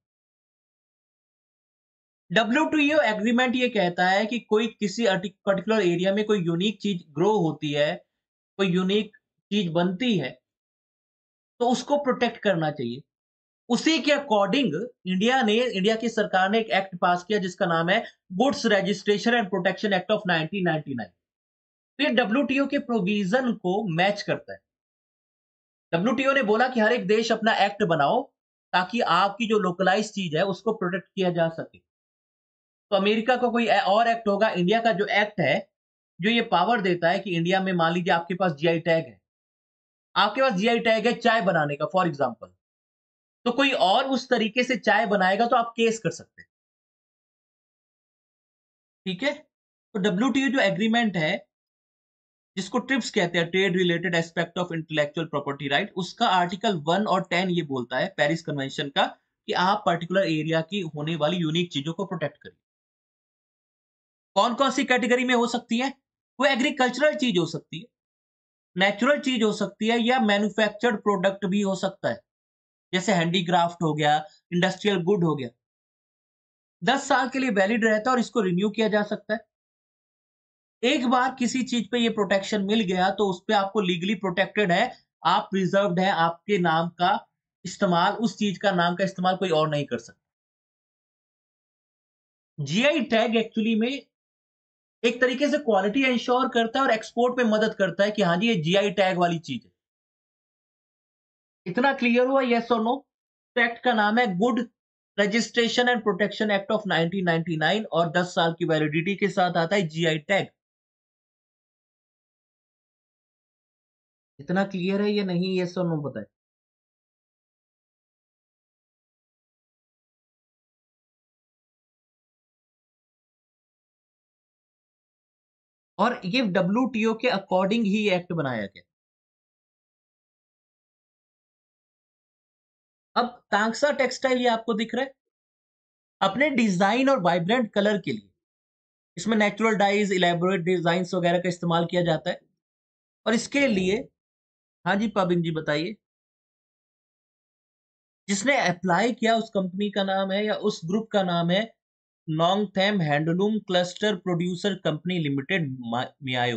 WTO agreement ये कहता है कि कोई किसी पर्टिकुलर एरिया में कोई यूनिक चीज ग्रो होती है, कोई यूनिक चीज बनती है, तो उसको प्रोटेक्ट करना चाहिए। उसी के अकॉर्डिंग इंडिया ने इंडिया की सरकार ने एक एक्ट पास किया जिसका नाम है goods registration and protection act of nineteen ninety nine. तो ये डब्ल्यूटीओ के प्रोविजन को मैच करता है। डब्ल्यूटीओ ने बोला कि हर एक देश अपना एक्ट बनाओ ताकि आपकी जो लोकलाइज चीज है उसको प्रोटेक्ट किया जा सके। तो अमेरिका का कोई और एक्ट होगा, इंडिया का जो एक्ट है जो ये पावर देता है कि इंडिया में मान लीजिए आपके पास जीआई टैग है, आपके पास जीआई टैग है चाय बनाने का फॉर एग्जांपल, तो कोई और उस तरीके से चाय बनाएगा तो आप केस कर सकते हैं, ठीक है? तो डब्ल्यूटीओ जो एग्रीमेंट है जिसको ट्रिप्स कहते हैं, trade related aspect of intellectual property right, उसका आर्टिकल वन और टेन ये बोलता है पेरिस कन्वेंशन का कि आप पर्टिकुलर एरिया की होने वाली यूनिक चीजों को प्रोटेक्ट करिए। कौन कौन सी कैटेगरी में हो सकती है? वो एग्रीकल्चरल चीज हो सकती है, नेचुरल चीज हो सकती है या मैन्युफैक्चर्ड प्रोडक्ट भी हो सकता है, जैसे हैंडीक्राफ्ट हो गया, इंडस्ट्रियल गुड हो गया। दस साल के लिए वैलिड रहता है और इसको रिन्यू किया जा सकता है। एक बार किसी चीज पे ये प्रोटेक्शन मिल गया तो उस पे आपको लीगली प्रोटेक्टेड है, आप प्रिजर्व्ड है, आपके नाम का इस्तेमाल, उस चीज का नाम का इस्तेमाल कोई और नहीं कर सकता। जीआई टैग एक्चुअली में एक तरीके से क्वालिटी इंश्योर करता है और एक्सपोर्ट पे मदद करता है कि हाँ जी ये जीआई टैग वाली चीज है। इतना क्लियर हुआ यस और नो? तो एक्ट का नाम है good registration and protection act of nineteen ninety nine और दस साल की वैलिडिटी के साथ आता है जीआई टैग। इतना क्लियर है या नहीं, ये और नो बताएं। और ये डब्ल्यूटीओ के अकॉर्डिंग ही एक्ट बनाया गया। अब तांक्सा टेक्सटाइल ये आपको दिख रहा है, अपने डिजाइन और वाइब्रेंट कलर के लिए इसमें नेचुरल डाइज, इलेबोरेट डिजाइन्स वगैरह का इस्तेमाल किया जाता है। और इसके लिए, हाँ जी पबिन जी बताइए। जिसने अप्लाई किया उस कंपनी का नाम है या उस ग्रुप का नाम है Nongthem handloom cluster producer company limited, Miao.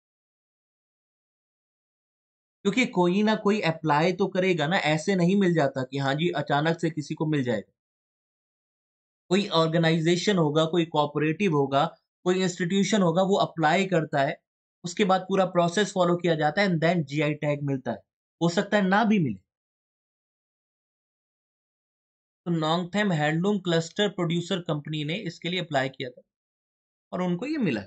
क्योंकि कोई ना कोई अप्लाई तो करेगा ना, ऐसे नहीं मिल जाता कि हाँ जी अचानक से किसी को मिल जाएगा। कोई ऑर्गेनाइजेशन होगा, कोई कोऑपरेटिव होगा, कोई इंस्टीट्यूशन होगा, वो अप्लाई करता है, उसके बाद पूरा प्रोसेस फॉलो किया जाता है एंड देन जीआई टैग मिलता है। हो सकता है ना भी मिले। तो Nongthem handloom cluster producer company ने इसके लिए अप्लाई किया था और उनको ये मिला।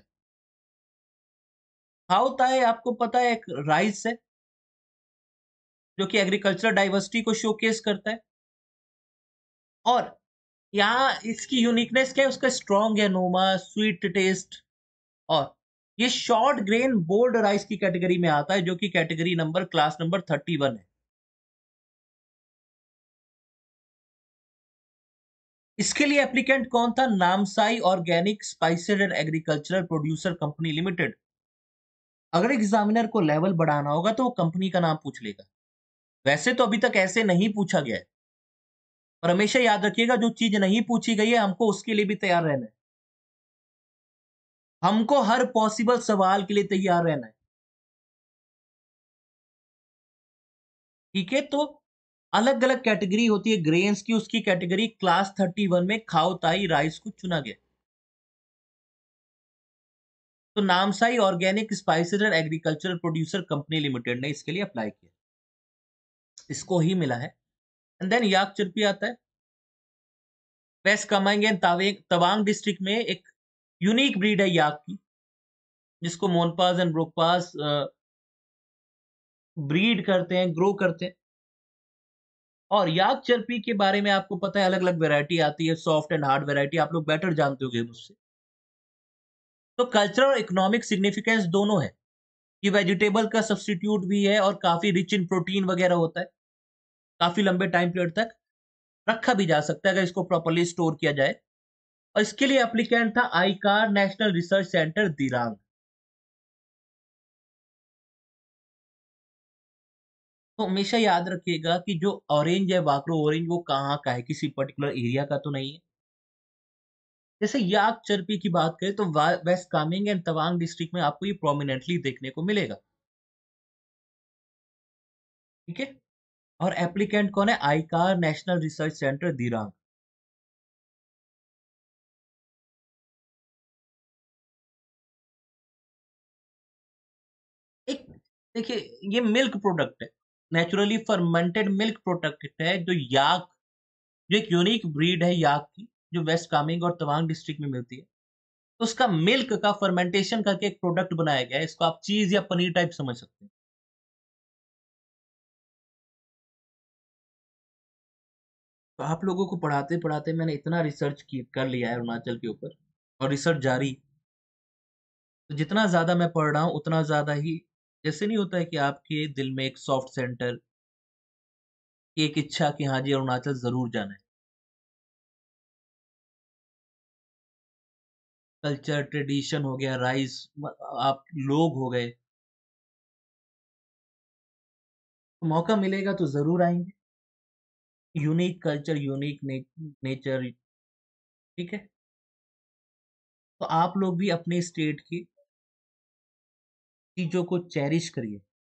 हाउ ताई आपको पता है एक राइस है जो कि एग्रीकल्चर डाइवर्सिटी को शोकेस करता है। और यहाँ इसकी यूनिकनेस क्या है, उसका स्ट्रॉन्ग है नोमा, स्वीट टेस्ट। और ये शॉर्ट ग्रेन बोल्ड राइस की कैटेगरी में आता है, जो कि category number class number thirty one है। इसके लिए एप्लीकेंट कौन था? Namsai organic spices and agricultural producer company limited. अगर एग्जामिनर को लेवल बढ़ाना होगा तो वो कंपनी का नाम पूछ लेगा। वैसे तो अभी तक ऐसे नहीं पूछा गया है। और हमेशा याद रखिएगा, जो चीज नहीं पूछी गई है हमको उसके लिए भी तैयार रहना है। हमको हर पॉसिबल सवाल के लिए तैयार रहना है। ठीक है, तो अलग अलग कैटेगरी होती है ग्रेन्स की, उसकी कैटेगरी क्लास थर्टी वन में खाओ ताई राइस को चुना गया। तो Namsai organic spices and agricultural producer company limited ने इसके लिए अप्लाई किया, इसको ही मिला है। एंड देन याक चिरपी आता है। West Kameng and Tawang district में एक यूनिक ब्रीड है याक की, जिसको मोनपास एंड ब्रोकपास ब्रीड करते हैं, ग्रो करते हैं। और याक चरपी के बारे में आपको पता है, अलग अलग वैरायटी आती है, सॉफ्ट एंड हार्ड वैरायटी, आप लोग बेटर जानते होंगे मुझसे। तो कल्चरल और इकोनॉमिक सिग्निफिकेंस दोनों है। ये वेजिटेबल का सब्स्टिट्यूट भी है और काफी रिच इन प्रोटीन वगैरह होता है। काफी लंबे टाइम पीरियड तक रखा भी जा सकता है अगर इसको प्रॉपर्ली स्टोर किया जाए। और इसके लिए एप्लीकेंट था ICAR national research centre Dirang. तो हमेशा याद रखिएगा कि जो ऑरेंज है, वाक्रो ऑरेंज, वो कहाँ का है, किसी पर्टिकुलर एरिया का तो नहीं है। जैसे याक चरपी की बात करें तो west Kameng and Tawang district में आपको ये प्रोमिनेंटली देखने को मिलेगा। ठीक है। और एप्लीकेंट कौन है? ICAR national research centre Dirang. एक, देखिए, ये मिल्क प्रोडक्ट है, नेचुरली फर्मेंटेड मिल्क प्रोडक्ट है, जो याक, जो एक यूनिक ब्रीड है याक की, जो वेस्ट कामेंग और तवांग डिस्ट्रिक्ट में मिलती है। तो उसका मिल्क का फर्मेंटेशन करके एक प्रोडक्ट बनाया गया है। इसको आप चीज या पनीर टाइप समझ सकते हैं। तो आप लोगों को पढ़ाते पढ़ाते मैंने इतना रिसर्च की कर लिया है अरुणाचल के ऊपर, और रिसर्च जारी। तो जितना ज्यादा मैं पढ़ रहा हूँ उतना ज्यादा ही, जैसे नहीं होता है कि आपके दिल में एक सॉफ्ट सेंटर की एक इच्छा कि हाँ जी अरुणाचल जरूर जाना है। कल्चर ट्रेडिशन हो गया, राइस, आप लोग हो गए, तो मौका मिलेगा तो जरूर आएंगे। Unique culture, unique nature. ठीक है। तो आप लोग भी अपने स्टेट की चीजों को चेरिश करिए।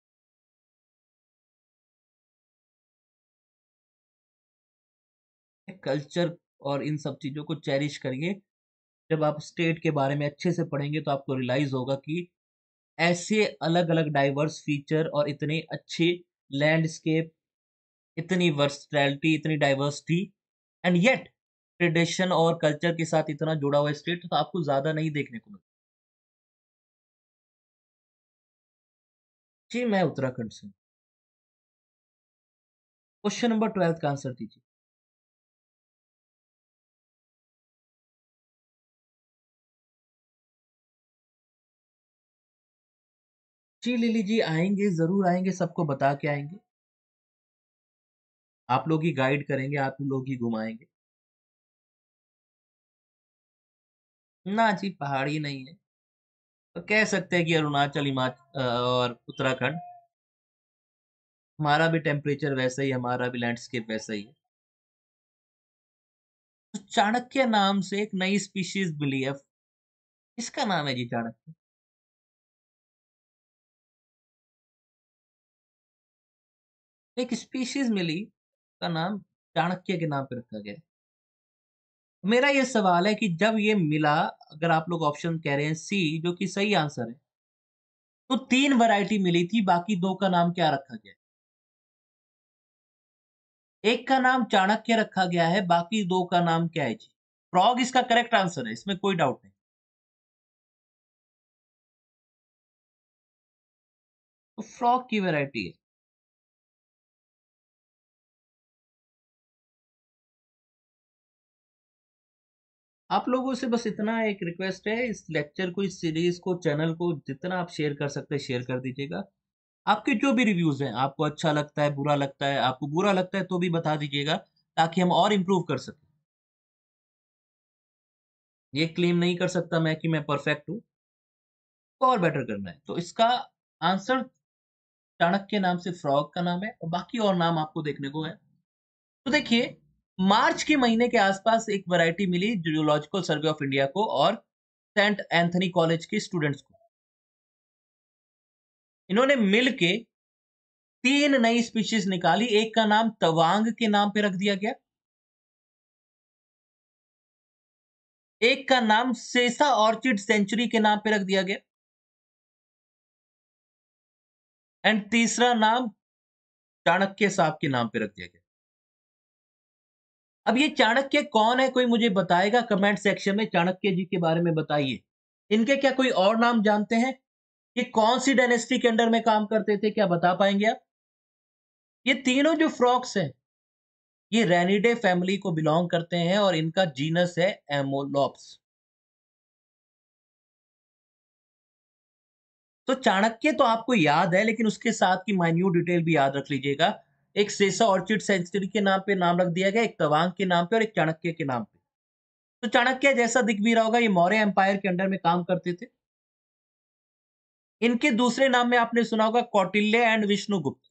कल्चर और इन सब चीजों को चेरिश करिए। जब आप स्टेट के बारे में अच्छे से पढ़ेंगे तो आपको रियलाइज होगा कि ऐसे अलग अलग डाइवर्स फीचर और इतने अच्छे लैंडस्केप, इतनी वर्सटैलिटी, इतनी डाइवर्सिटी, एंड येट ट्रेडिशन और कल्चर के साथ इतना जुड़ा हुआ स्टेट तो आपको ज्यादा नहीं देखने को मिलता। जी, मैं उत्तराखंड से हूँ। क्वेश्चन नंबर ट्वेल्थ का आंसर दीजिए। जी, लिली जी आएँगे, ज़रूर आएँगे, सबको बता के आएँगे। आप लोग ही गाइड करेंगे, आप लोग ही घुमाएँगे। ना जी, पहाड़ी नहीं है। तो कह सकते हैं कि अरुणाचल, हिमाच अ, और उत्तराखंड, हमारा भी टेम्परेचर वैसा ही है, हमारा भी लैंडस्केप वैसा ही है। तो चाणक्य नाम से एक नई स्पीशीज़ मिली है। किसका नाम है जी चाणक्य? एक स्पीशीज़ मिली, का नाम चाणक्य के नाम पे रखा गया है। मेरा ये सवाल है कि जब ये मिला, अगर आप लोग ऑप्शन कह रहे हैं सी, जो कि सही आंसर है, तो तीन वैरायटी मिली थी, बाकी दो का नाम क्या रखा गया है? एक का नाम चाणक्य रखा गया है, बाकी दो का नाम क्या है जी? फ्रॉग इसका करेक्ट आंसर है, इसमें कोई डाउट नहीं। तो फ्रॉग की वैरायटी है। आप लोगों से बस इतना एक रिक्वेस्ट है, इस लेक्चर को, इस सीरीज को, चैनल को जितना आप शेयर कर सकते हैं शेयर कर दीजिएगा। आपके जो भी रिव्यूज हैं, आपको अच्छा लगता है, बुरा लगता है, आपको बुरा लगता है तो भी बता दीजिएगा, ताकि हम और इम्प्रूव कर सकें। ये क्लेम नहीं कर सकता मैं कि मैं परफेक्ट हूँ, तो और बेटर करना है। तो इसका आंसर चाणक्य नाम से फ्रॉग का नाम है, और बाकी और नाम आपको देखने को है। तो देखिए, मार्च के महीने के आसपास एक वैरायटी मिली जूलॉजिकल सर्वे ऑफ इंडिया को और सेंट एंथनी कॉलेज के स्टूडेंट्स को। इन्होंने मिलके तीन नई स्पीशीज निकाली, एक का नाम तवांग के नाम पे रख दिया गया, एक का नाम सेसा ऑर्चिड सेंचुरी के नाम पे रख दिया गया, एंड तीसरा नाम चाणक्य साहब के नाम पे रख दिया गया। अब ये चाणक्य कौन है, कोई मुझे बताएगा कमेंट सेक्शन में, चाणक्य जी के बारे में बताइए। इनके क्या कोई और नाम जानते हैं? ये कौन सी डायनेस्टी के अंडर में काम करते थे, क्या बता पाएंगे आप? ये तीनों जो फ्रॉक्स हैं, ये रेनिडे फैमिली को बिलोंग करते हैं और इनका जीनस है एमोलॉप्स। तो चाणक्य तो आपको याद है, लेकिन उसके साथ की माइन्यूट डिटेल भी याद रख लीजिएगा। एक सेसा ऑर्चिड सेंचुरी के नाम पे नाम रख दिया गया, एक तवांग के नाम पे और एक चाणक्य के नाम पे। तो चाणक्य जैसा दिख भी रहा होगा, ये मौर्य एम्पायर के अंडर में काम करते थे। इनके दूसरे नाम में आपने सुना होगा Kautilya and Vishnugupta.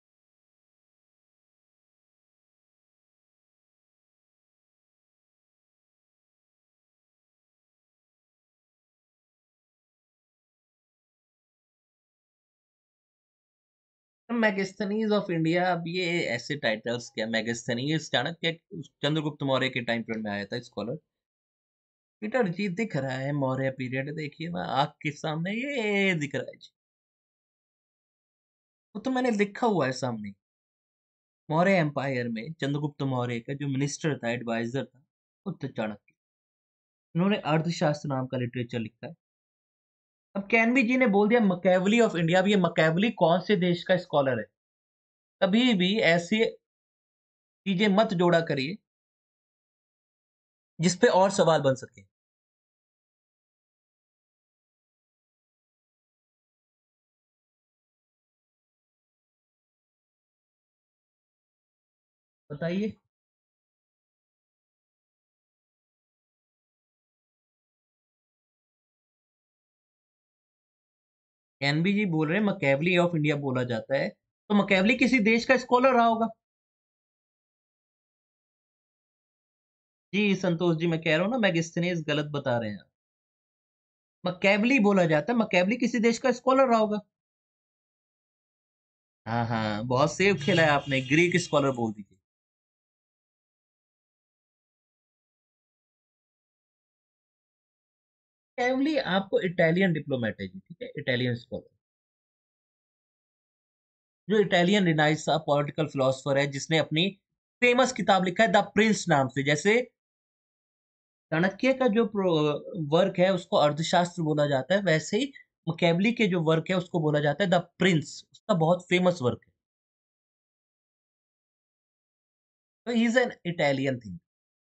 Megasthenes of India, अब ये ऐसे टाइटल्स क्या, मैगस्थनीज चाणक्य चंद्रगुप्त मौर्य के टाइम पीरियड में आया था स्कॉलर। पीटर जी दिख रहा है, मौर्य पीरियड देखिए ना आग के सामने, ये दिख रहा है जी। वो तो मैंने लिखा हुआ है सामने। मौर्य एम्पायर में चंद्रगुप्त मौर्य का जो मिनिस्टर था, एडवाइजर था, वो था चाणक्य। उन्होंने अर्थशास्त्र नाम का लिटरेचर लिखा है। अब कैनबी जी ने बोल दिया मकैवली ऑफ इंडिया। अब ये मकैवली कौन से देश का स्कॉलर है? कभी भी ऐसे चीजें मत जोड़ा करिए जिसपे और सवाल बन सके। बताइए। कैनबी जी बोल रहे हैं मकैवली ऑफ इंडिया बोला जाता है, तो मकैवली किसी देश का स्कॉलर रहा होगा। जी संतोष जी, मैं कह रहा हूँ ना, मैगस्थनीज गलत बता रहे हैं। मकैवली बोला जाता है, मकैवली किसी देश का स्कॉलर रहा होगा। हाँ हाँ, बहुत सेफ खेला है आपने, ग्रीक स्कॉलर बोल दीजिए। कैवली आपको इटालियन डिप्लोमेट है जी, ठीक है, इटालियन स्कॉलर, जो इटालियन रिनाइसा पॉलिटिकल फिलोसफर है, जिसने अपनी फेमस किताब लिखा है द प्रिंस नाम से। जैसे चाणक्य का जो वर्क है उसको अर्थशास्त्र बोला जाता है, वैसे ही मैकेबली के जो वर्क है उसको बोला जाता है द प्रिंस, उसका बहुत फेमस वर्क है। तो he is an Italian think.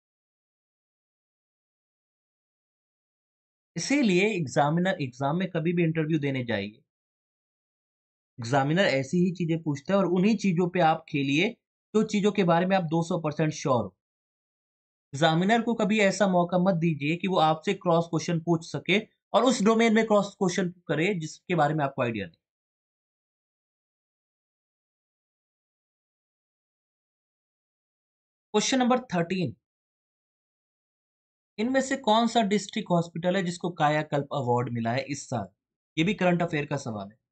इसीलिए एग्जामिनर एग्जाम में कभी भी इंटरव्यू देने जाइए, एग्जामिनर ऐसी ही चीजें पूछता है और उन्हीं चीजों पे आप खेलिए जो चीजों के बारे में आप दो सौ परसेंट श्योर हो। एग्जामिनर को कभी ऐसा मौका मत दीजिए कि वो आपसे क्रॉस क्वेश्चन पूछ सके और उस डोमेन में क्रॉस क्वेश्चन करे जिसके बारे में आपको आइडिया नहीं। क्वेश्चन नंबर थर्टीन, इनमें से कौन सा डिस्ट्रिक्ट हॉस्पिटल है जिसको कायाकल्प अवार्ड मिला है इस साल? ये भी करंट अफेयर का सवाल है।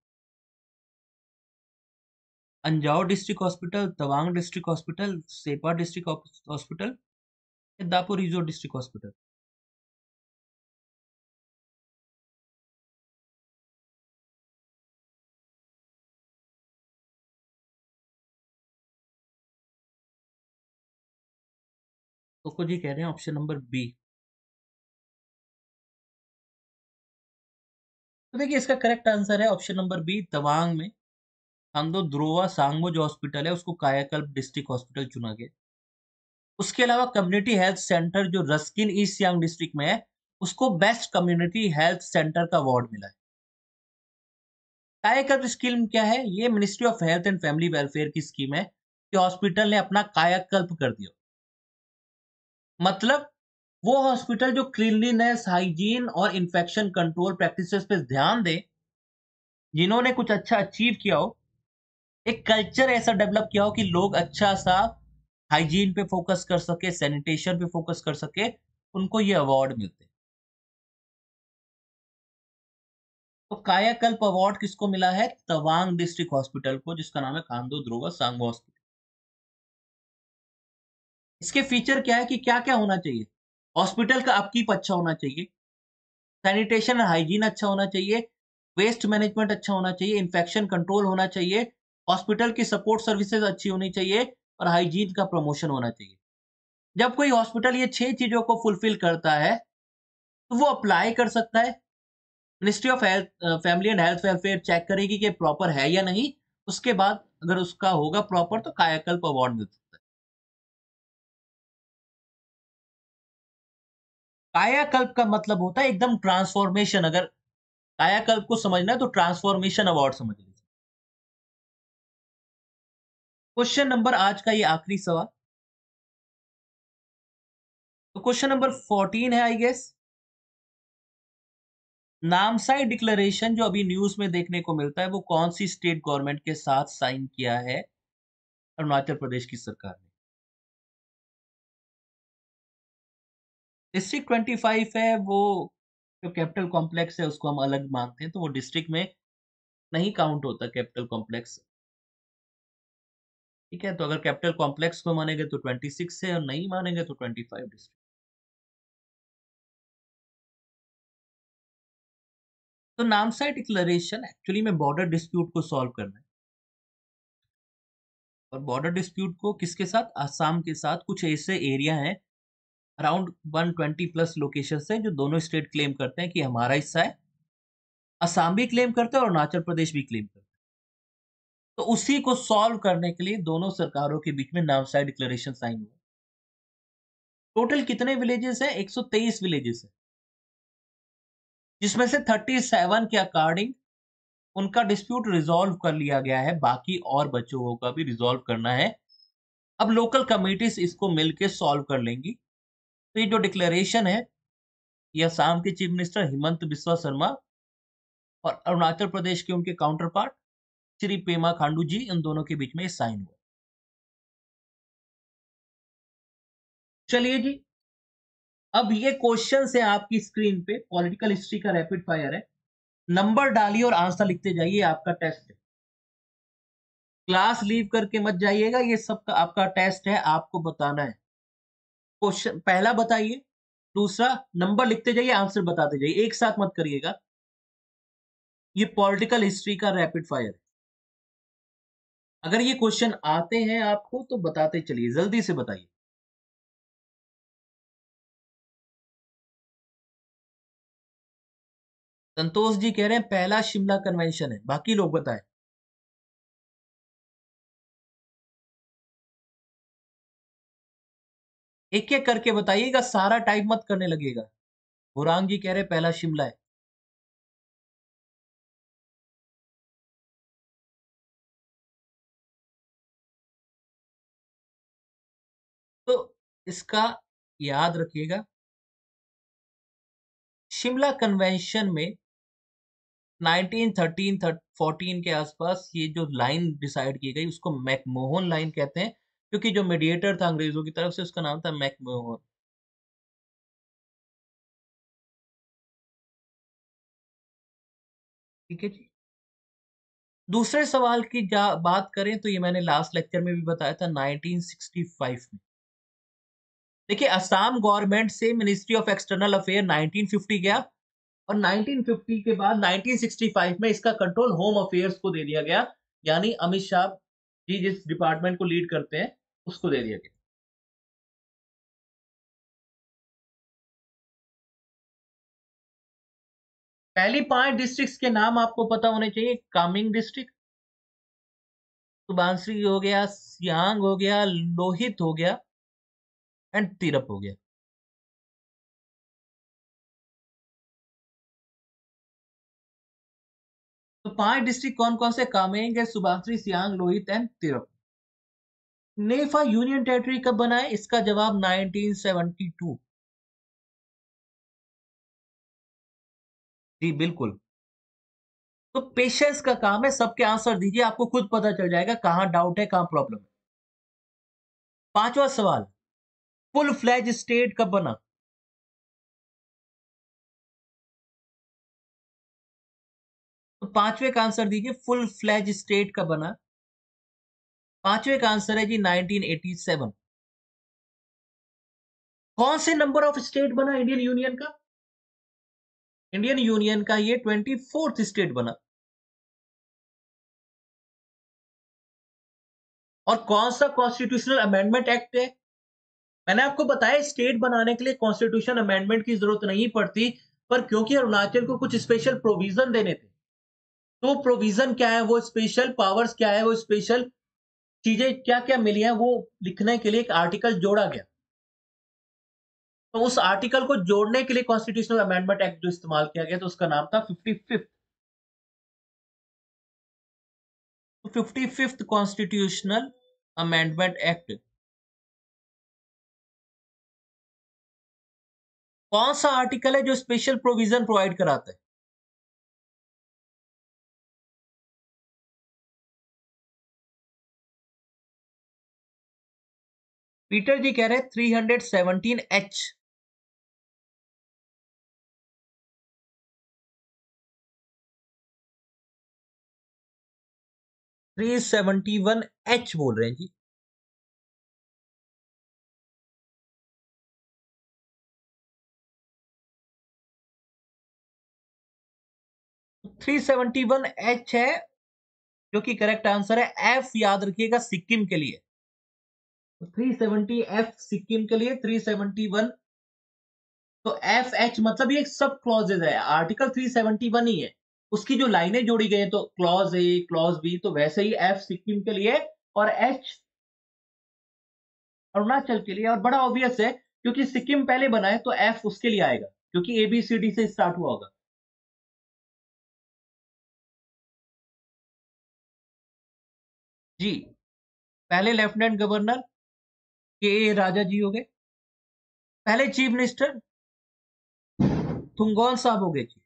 Anjaw district hospital, Tawang district hospital, Seppa district hospital या दापोरिजो रिजोर्ट डिस्ट्रिक्ट हॉस्पिटल? तो जी कह रहे हैं ऑप्शन नंबर बी। तो देखिए इसका करेक्ट आंसर है ऑप्शन नंबर बी, तवांग में अंदो ध्रुवा सांगमो जो हॉस्पिटल है उसको कायाकल्प डिस्ट्रिक्ट हॉस्पिटल चुना गया। उसके अलावा कम्युनिटी हेल्थ सेंटर जो रस्किन ईस्ट सियांग डिस्ट्रिक्ट में है उसको बेस्ट कम्युनिटी हेल्थ सेंटर का अवार्ड मिला है। कायाकल्प स्कीम क्या है? ये ministry of health and family welfare की स्कीम है कि हॉस्पिटल ने अपना कायाकल्प कर दिया। मतलब वो हॉस्पिटल जो क्लीनलीनेस, हाइजीन और इन्फेक्शन कंट्रोल प्रैक्टिसेस पे ध्यान दे, जिन्होंने कुछ अच्छा अचीव किया हो, एक कल्चर ऐसा डेवलप किया हो कि लोग अच्छा सा हाइजीन पे फोकस कर सके, सैनिटेशन पे फोकस कर सके, उनको ये अवार्ड मिलते हैं। तो कायाकल्प अवार्ड किसको मिला है? तवांग डिस्ट्रिक्ट हॉस्पिटल को, जिसका नाम है कांदो ध्रुवा सांगो हॉस्पिटल। इसके फीचर क्या है कि क्या क्या होना चाहिए? हॉस्पिटल का अपकीप अच्छा होना चाहिए, सैनिटेशन और हाइजीन अच्छा होना चाहिए, वेस्ट मैनेजमेंट अच्छा होना चाहिए, इन्फेक्शन कंट्रोल होना चाहिए, हॉस्पिटल की सपोर्ट सर्विसेज अच्छी होनी चाहिए और हाइजीन का प्रमोशन होना चाहिए। जब कोई हॉस्पिटल ये छह चीजों को फुलफिल करता है तो वो अप्लाई कर सकता है। Ministry of health, family and health welfare check करेगी कि प्रॉपर है या नहीं। उसके बाद अगर उसका होगा प्रॉपर तो कायाकल्प अवार्ड मिल सकता है। कायाकल्प का मतलब होता है एकदम ट्रांसफॉर्मेशन। अगर कायाकल्प को समझना है तो ट्रांसफॉर्मेशन अवार्ड समझ लीजिए। क्वेश्चन नंबर आज का ये आखिरी सवाल, तो क्वेश्चन नंबर फोर्टीन है आई गेस। नामसाई डिक्लेरेशन जो अभी न्यूज में देखने को मिलता है वो कौन सी स्टेट गवर्नमेंट के साथ साइन किया है? अरुणाचल प्रदेश की सरकार ने। डिस्ट्रिक्ट ट्वेंटी फाइव है वो, जो कैपिटल कॉम्प्लेक्स है उसको हम अलग मानते हैं, तो वो डिस्ट्रिक्ट में नहीं काउंट होता कैपिटल कॉम्प्लेक्स। ठीक है, तो अगर कैपिटल कॉम्प्लेक्स को मानेंगे तो ट्वेंटी सिक्स है और नहीं मानेंगे तो ट्वेंटी फाइव डिस्ट्रिक्ट। तो नामसाई डिक्लेरेशन एक्चुअली में बॉर्डर डिस्प्यूट को सॉल्व करना है। और बॉर्डर डिस्प्यूट को किसके साथ? आसाम के साथ। कुछ ऐसे एरिया हैं, around one twenty plus location है जो दोनों स्टेट क्लेम करते हैं कि हमारा हिस्सा है। असम भी क्लेम करता है और अरुणाचल प्रदेश भी क्लेम करता है। तो उसी को सॉल्व करने के लिए दोनों सरकारों के बीच में नामसाई डिक्लेरेशन साइन हुआ। टोटल कितने विलेजेस हैं? एक सौ तेईस विलेजेस है, जिसमें से सैंतीस के अकॉर्डिंग उनका डिस्प्यूट रिजॉल्व कर लिया गया है। बाकी और बच्चों का भी रिजॉल्व करना है। अब लोकल कमिटीज इसको मिलके सॉल्व कर लेंगी। तो ये जो डिक्लेरेशन है ये असम के चीफ मिनिस्टर हिमंत बिस्वा शर्मा और अरुणाचल प्रदेश के उनके काउंटर पार्ट श्री पेमा खांडू जी, इन दोनों के बीच में साइन हुआ। चलिए जी, अब ये क्वेश्चन है आपकी स्क्रीन पे, पॉलिटिकल हिस्ट्री का रैपिड फायर है। नंबर डालिए और आंसर लिखते जाइए, आपका टेस्ट है। क्लास लीव करके मत जाइएगा, ये सब का आपका टेस्ट है, आपको बताना है। क्वेश्चन पहला बताइए, दूसरा नंबर लिखते जाइए, आंसर बताते जाइए, एक साथ मत करिएगा। ये पॉलिटिकल हिस्ट्री का रैपिड फायर है। अगर ये क्वेश्चन आते हैं आपको तो बताते चलिए, जल्दी से बताइए। संतोष जी कह रहे हैं पहला शिमला कन्वेंशन है, बाकी लोग बताएं। एक एक करके बताइएगा, सारा टाइप मत करने लगेगा। बुरांग जी कह रहे हैं पहला शिमला है। तो इसका याद रखिएगा, शिमला कन्वेंशन में नाइनटीन थर्टीन फोर्टीन के आसपास ये जो लाइन डिसाइड की गई उसको मैकमोहन लाइन कहते हैं, क्योंकि जो मीडिएटर था अंग्रेजों की तरफ से उसका नाम था मैकमोहन। ठीक है जी। दूसरे सवाल की जा, बात करें तो ये मैंने लास्ट लेक्चर में भी बताया था, नाइनटीन सिक्सटी फाइव में। देखिए, असम गवर्नमेंट से ministry of external affair nineteen fifty गया, और नाइनटीन फिफ्टी के बाद नाइनटीन सिक्सटी फाइव में इसका कंट्रोल होम अफेयर्स को दे दिया गया, यानी अमित शाह जी जिस डिपार्टमेंट को लीड करते हैं उसको दे दिया गया। पहली पांच डिस्ट्रिक्ट्स के नाम आपको पता होने चाहिए। कामिंग डिस्ट्रिक्ट, सुबानसिरी हो गया, सियांग हो गया, लोहित हो गया एंड तिरप हो गया। तो पांच डिस्ट्रिक्ट कौन कौन से? कामेंग है, Subansiri, Siang, Lohit and Tirap. NEFA union territory कब बना है? इसका जवाब नाइनटीन सेवेंटी टू। जी बिल्कुल। तो पेशेंस का काम है, सबके आंसर दीजिए, आपको खुद पता चल जाएगा कहां डाउट है, कहां प्रॉब्लम है। पांचवा सवाल, फुल फ्लैज स्टेट कब बना? तो पांचवे का आंसर दीजिए, फुल फ्लैज स्टेट कब बना? पांचवे का आंसर है जी नाइनटीन एटी सेवन। कौन से नंबर ऑफ स्टेट बना इंडियन यूनियन का? इंडियन यूनियन का ये ट्वेंटी फोर्थ स्टेट बना। और कौन सा कॉन्स्टिट्यूशनल अमेंडमेंट एक्ट है? मैंने आपको बताया, स्टेट बनाने के लिए कॉन्स्टिट्यूशन अमेंडमेंट की जरूरत नहीं पड़ती, पर क्योंकि अरुणाचल को कुछ स्पेशल प्रोविजन देने थे, तो प्रोविजन क्या है, वो स्पेशल पावर्स क्या है, वो स्पेशल चीजें क्या क्या मिली हैं, वो लिखने के लिए एक आर्टिकल जोड़ा गया। तो उस आर्टिकल को जोड़ने के लिए कॉन्स्टिट्यूशनल अमेंडमेंट एक्ट जो इस्तेमाल किया गया, तो उसका नाम था fifty fifth. Fifty fifth constitutional amendment act. कौन सा आर्टिकल है जो स्पेशल प्रोविजन प्रोवाइड कराता है? पीटर जी कह रहे हैं three hundred seventeen H. Three seventy one H बोल रहे हैं जी। थ्री सेवेंटी वन एच है जो कि करेक्ट आंसर है। एफ याद रखिएगा सिक्किम के लिए। थ्री सेवेंटी एफ सिक्किम के लिए, थ्री सेवेंटी वन। तो एफ एच मतलब ये सब क्लॉजेज है, आर्टिकल थ्री सेवेंटी वन ही है। उसकी जो लाइनें जोड़ी गई हैं, तो क्लॉज ए क्लॉज बी, तो वैसे ही एफ सिक्किम के लिए और एच अरुणाचल के लिए। और बड़ा ऑब्वियस है, क्योंकि सिक्किम पहले बना है तो एफ उसके लिए आएगा, क्योंकि एबीसीडी से स्टार्ट हुआ होगा। जी, पहले लेफ्टिनेंट गवर्नर के ए राजा जी हो गए। पहले चीफ मिनिस्टर थुंगौन साहब हो गए जी।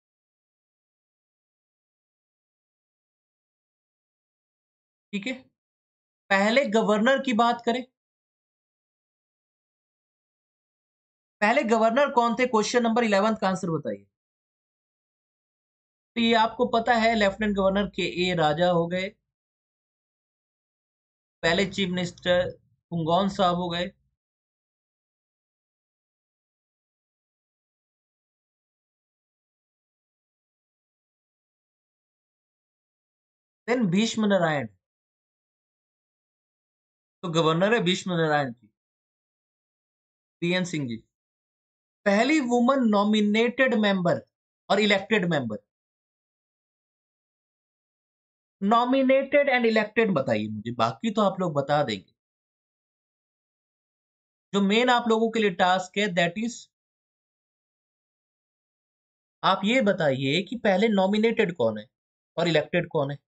ठीक है। पहले गवर्नर की बात करें, पहले गवर्नर कौन थे? क्वेश्चन नंबर इलेवन का आंसर बताइए। तो ये आपको पता है, लेफ्टिनेंट गवर्नर के ए राजा हो गए। पहले चीफ मिनिस्टर थुंगौन साहब हो गए। देन भीष्म नारायण। तो गवर्नर है भीष्म नारायण जी। पीएन सिंह जी। पहली वुमन नॉमिनेटेड मेंबर और elected member. Nominated and elected बताइए मुझे, बाकी तो आप लोग बता देंगे। जो मेन आप लोगों के लिए टास्क है दैट इज, आप ये बताइए कि पहले नॉमिनेटेड कौन है और इलेक्टेड कौन है।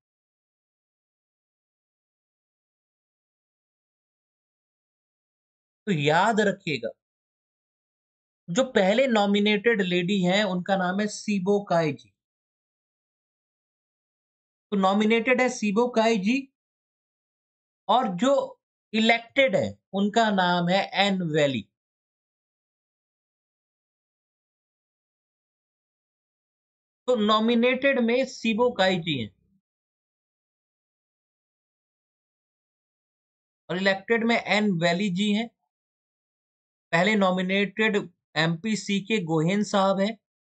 तो याद रखिएगा, जो पहले नॉमिनेटेड लेडी हैं उनका नाम है सीबो काय जी। तो नॉमिनेटेड है सीबो काय जी, और जो इलेक्टेड है उनका नाम है एन वैली। तो नॉमिनेटेड में सीबो काय जी हैं और इलेक्टेड में एन वैली जी हैं। पहले नॉमिनेटेड एमपी सी के गोहेन साहब हैं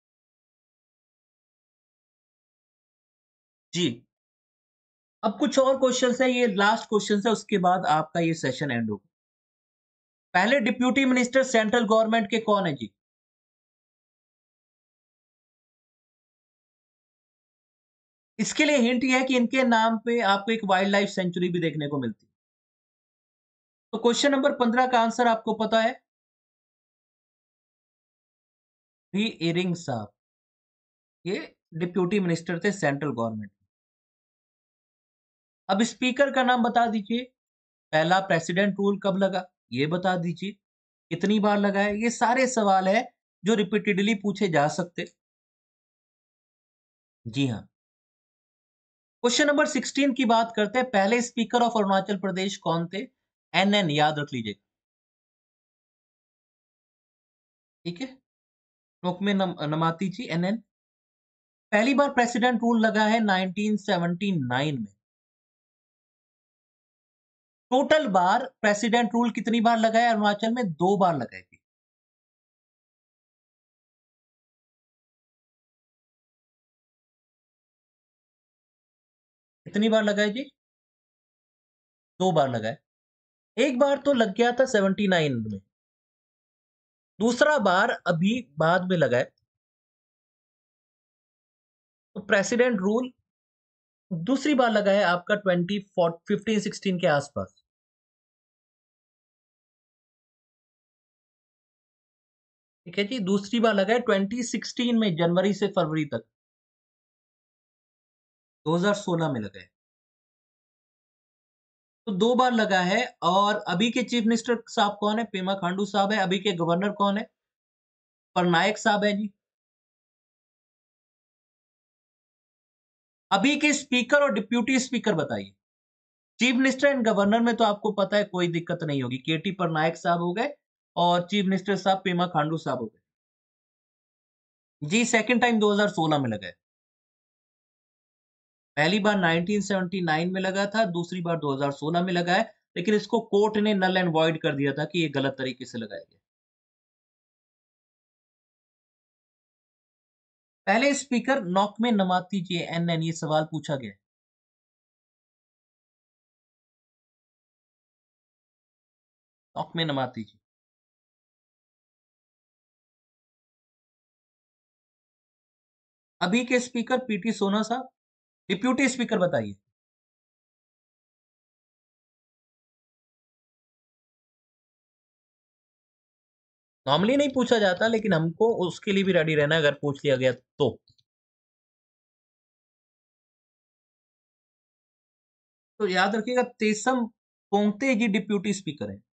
जी। अब कुछ और क्वेश्चंस है, ये लास्ट क्वेश्चन है, उसके बाद आपका ये सेशन एंड होगा। पहले डिप्यूटी मिनिस्टर सेंट्रल गवर्नमेंट के कौन है जी। इसके लिए हिंट ये है कि इनके नाम पे आपको एक वाइल्ड लाइफ सेंचुरी भी देखने को मिलती है। तो क्वेश्चन नंबर पंद्रह का आंसर आपको पता है, वी इरिंग साहब, ये डिप्यूटी मिनिस्टर थे सेंट्रल गवर्नमेंट। अब स्पीकर का नाम बता दीजिए। पहला प्रेसिडेंट रूल कब लगा, ये बता दीजिए। कितनी बार लगा है। ये सारे सवाल है जो रिपीटेडली पूछे जा सकते। जी हाँ। क्वेश्चन नंबर सोलह की बात करते हैं। पहले स्पीकर ऑफ अरुणाचल प्रदेश कौन थे। एनएन याद रख लीजिए। ठीक है, टोक में नम, नमाती जी, एनएन। पहली बार प्रेसिडेंट रूल लगा है नाइनटीन सेवेंटी नाइन में। टोटल बार प्रेसिडेंट रूल कितनी बार लगा है अरुणाचल में, दो बार लगा है। कितनी बार लगा है जी, दो बार लगा है। एक बार तो लग गया था सेवेंटी नाइन में, दूसरा बार अभी बाद में लगा है। तो प्रेसिडेंट रूल दूसरी बार लगा है आपका ट्वेंटी फिफ्टीन सिक्सटीन के आसपास। ठीक है जी, दूसरी बार लगा है ट्वेंटी सिक्सटीन में, जनवरी से फरवरी तक। दो हज़ार सोलह में लगा है। तो दो बार लगा है। और अभी के चीफ मिनिस्टर साहब कौन है, पेमा खांडू साहब है। अभी के गवर्नर कौन है, पटनायक साहब है जी। अभी के स्पीकर और डिप्यूटी स्पीकर बताइए। चीफ मिनिस्टर एंड गवर्नर में तो आपको पता है कोई दिक्कत नहीं होगी, केटी पटनायक साहब हो गए और चीफ मिनिस्टर साहब पेमा खांडू साहब हो गए जी। सेकंड टाइम दो हज़ार सोलह में लगा है। पहली बार नाइनटीन सेवेंटी नाइन में लगा था, दूसरी बार दो हज़ार सोलह में लगा है। लेकिन इसको कोर्ट ने नल एंड वॉइड कर दिया था कि ये गलत तरीके से लगाया गया। पहले स्पीकर नॉक में नमाती जी एन एन, ये सवाल पूछा गया। नॉक में नमाती जी। अभी के स्पीकर पीटी सोना साहब। डिप्यूटी स्पीकर बताइए। नॉर्मली नहीं पूछा जाता, लेकिन हमको उसके लिए भी रेडी रहना है अगर पूछ लिया गया तो। तो याद रखिएगा, तेसम पोंगते जी डिप्यूटी स्पीकर है।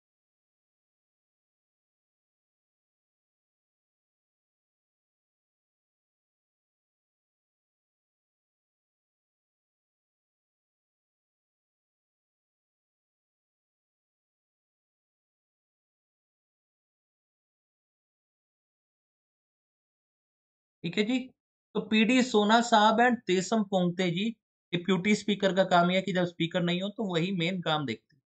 ठीक है जी। तो पीडी सोना साहब and Tesam Pongte ji, deputy speaker का काम यह है कि जब स्पीकर नहीं हो तो वही मेन काम देखते हैं।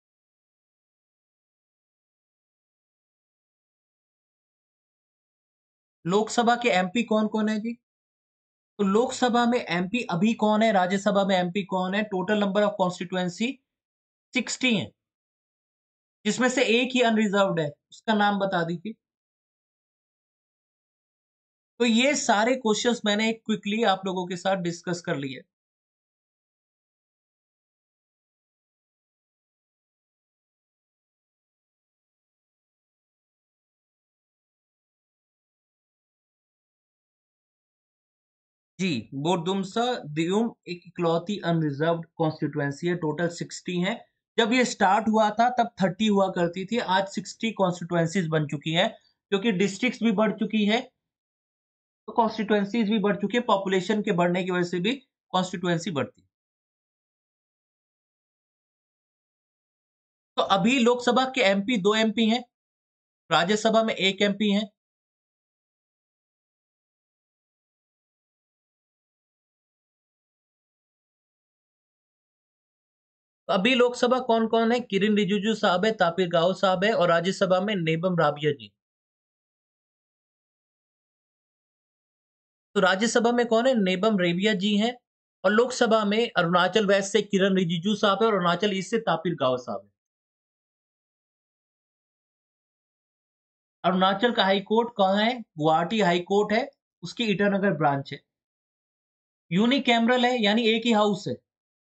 लोकसभा के एमपी कौन कौन है जी। तो लोकसभा में एमपी अभी कौन है, राज्यसभा में एमपी कौन है। Total number of constituency sixty है, जिसमें से एक ही अनरिजर्व्ड है, उसका नाम बता दीजिए। तो ये सारे क्वेश्चंस मैंने क्विकली आप लोगों के साथ डिस्कस कर लिए। जी, बोरदुमसा दियुम एक इकलौती अनरिजर्व्ड कॉन्स्टिट्यूएंसी है, टोटल साठ है। जब ये स्टार्ट हुआ था तब तीस हुआ करती थी, आज साठ कॉन्स्टिट्यूएंसीज बन चुकी हैं, क्योंकि डिस्ट्रिक्ट्स भी बढ़ चुकी है, तो कॉन्स्टिट्यूएंसीज भी बढ़ चुकी है, पॉपुलेशन के बढ़ने की वजह से भी कॉन्स्टिट्यूएंसी बढ़ती है। तो अभी लोकसभा के एमपी दो एमपी हैं, राज्यसभा में एक एमपी है। तो अभी लोकसभा कौन-कौन है? किरेन रिजिजू साहब है, तापिर गाओ साहब है और राज्यसभा में नेबम राबिया जी। तो राज्यसभा में कौन है? नेबम रेबिया जी हैं और लोकसभा में अरुणाचल वेस्ट से किरण रिजिजू साहब है और अरुणाचल ईस्ट से तापिर गाओ साहब है। अरुणाचल का हाई कोर्ट कहाँ है? गुवाहाटी हाई कोर्ट है, उसकी ईटानगर ब्रांच है। यूनिकैमरल है, यानी एक ही हाउस है।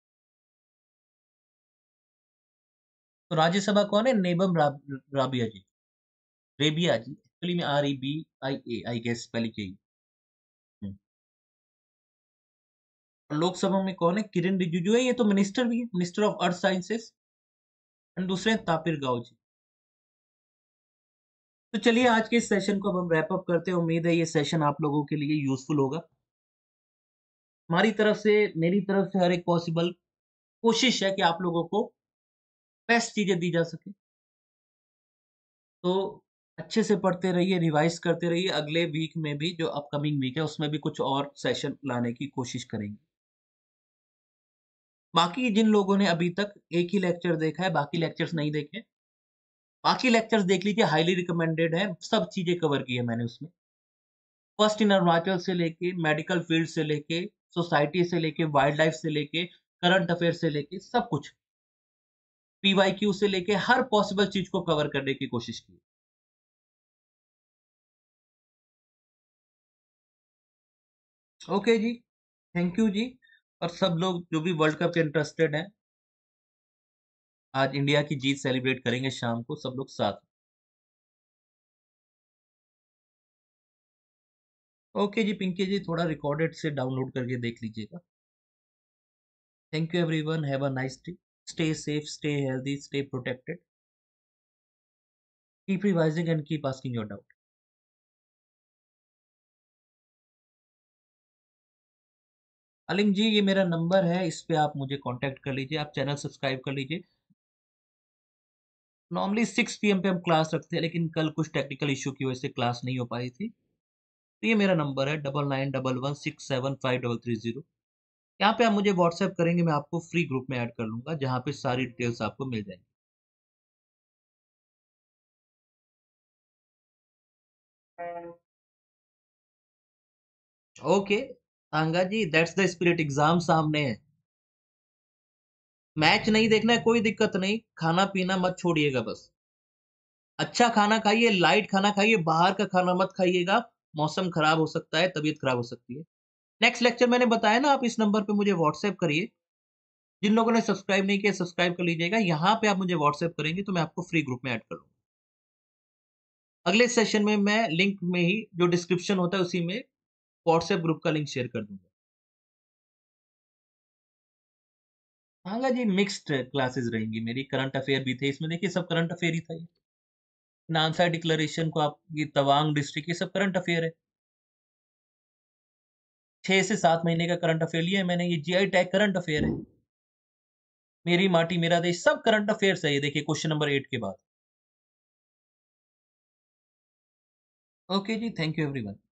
तो राज्यसभा कौन है? नेबम रा, राबिया जी, रेबिया जी, एक्चुअली में R E B I A I guess spelling यही। हम्म। और लोकसभा में कौन है? किरण रिजिजू है, ये तो मिनिस्टर भी है, minister of earth sciences. And दूसरे हैं तापिर गाओ जी। तो चलिए आज के इस सेशन को अब हम रैप अप करते हैं। उम्मीद है ये सेशन आप लोगों के लिए यूजफुल होगा। हमारी तरफ से, मेरी तरफ से हर एक पॉसिबल कोशिश है कि आप लोगों को बेस्ट चीजें दी जा सके। तो अच्छे से पढ़ते रहिए, रिवाइज करते रहिए। अगले वीक में भी, जो अपकमिंग वीक है, उसमें भी कुछ और सेशन लाने की कोशिश करेंगे। बाकी जिन लोगों ने अभी तक एक ही लेक्चर देखा है, बाकी लेक्चर्स नहीं देखे, बाकी लेक्चर्स देख लीजिए, हाईली रिकमेंडेड है। सब चीजें कवर की है मैंने उसमें। फर्स्ट इन अरुणाचल से लेके, मेडिकल फील्ड से लेके, सोसाइटी से लेके, वाइल्ड लाइफ से लेके, करंट अफेयर से लेके, सब कुछ, पीवाईक्यू से लेके हर पॉसिबल चीज को कवर करने की कोशिश की। ओके जी, थैंक यू जी। और सब लोग जो भी वर्ल्ड कप के इंटरेस्टेड हैं, आज इंडिया की जीत सेलिब्रेट करेंगे शाम को सब लोग साथ में। ओके जी पिंकी जी, थोड़ा रिकॉर्डेड से डाउनलोड करके देख लीजिएगा। Thank you everyone, have a nice day, stay safe, stay healthy, stay protected, keep revising and keep asking your doubt. Aling ji, ये मेरा नंबर है, इस पे आप मुझे कांटेक्ट कर लीजिए, आप चैनल सब्सक्राइब कर लीजिए। नॉर्मली सिक्स पी एम पे हम क्लास रखते हैं, लेकिन कल कुछ टेक्निकल इशू की वजह से क्लास नहीं हो पाई थी। तो ये मेरा नंबर है, double nine double one six seven five double three zero. यहाँ पे आप मुझे व्हाट्सएप करेंगे, मैं आपको फ्री ग्रुप में ऐड कर लूंगा, जहाँ पे सारी डिटेल्स आपको मिल जाएंगी। Okay Anga ji, that's the spirit. Exam सामने है, मैच नहीं देखना है, कोई दिक्कत नहीं, खाना पीना मत छोड़िएगा बस। अच्छा खाना खाइए, लाइट खाना खाइए, बाहर का खाना मत खाइएगा। मौसम खराब हो सकता है, तबीयत खराब हो सकती है। नेक्स्ट लेक्चर मैंने बताया ना, आप इस नंबर पे मुझे व्हाट्सएप करिए। जिन लोगों ने सब्सक्राइब नहीं किया, सब्सक्राइब कर लीजिएगा। यहाँ पे आप मुझे व्हाट्सएप करेंगे तो मैं आपको फ्री ग्रुप में ऐड कर लूंगा। अगले सेशन में मैं लिंक में ही, जो डिस्क्रिप्शन होता है उसी में, व्हाट्सएप ग्रुप का लिंक शेयर कर दूंगा। हाँ जी, मिक्स्ड क्लासेस रहेंगी मेरी। करंट अफेयर भी थे इसमें, देखिए सब करंट अफेयर ही था ये। नानसा डिक्लेरेशन को आप, ये तवांग डिस्ट्रिक्ट, ये सब करंट अफेयर है। छह से सात महीने का करंट अफेयर लिया है मैंने। ये जीआई टैग करंट अफेयर है। मेरी माटी मेरा देश, सब करंट अफेयर्स है ये, देखिए क्वेश्चन नंबर एट के बाद। ओके जी, थैंक यू एवरीवन।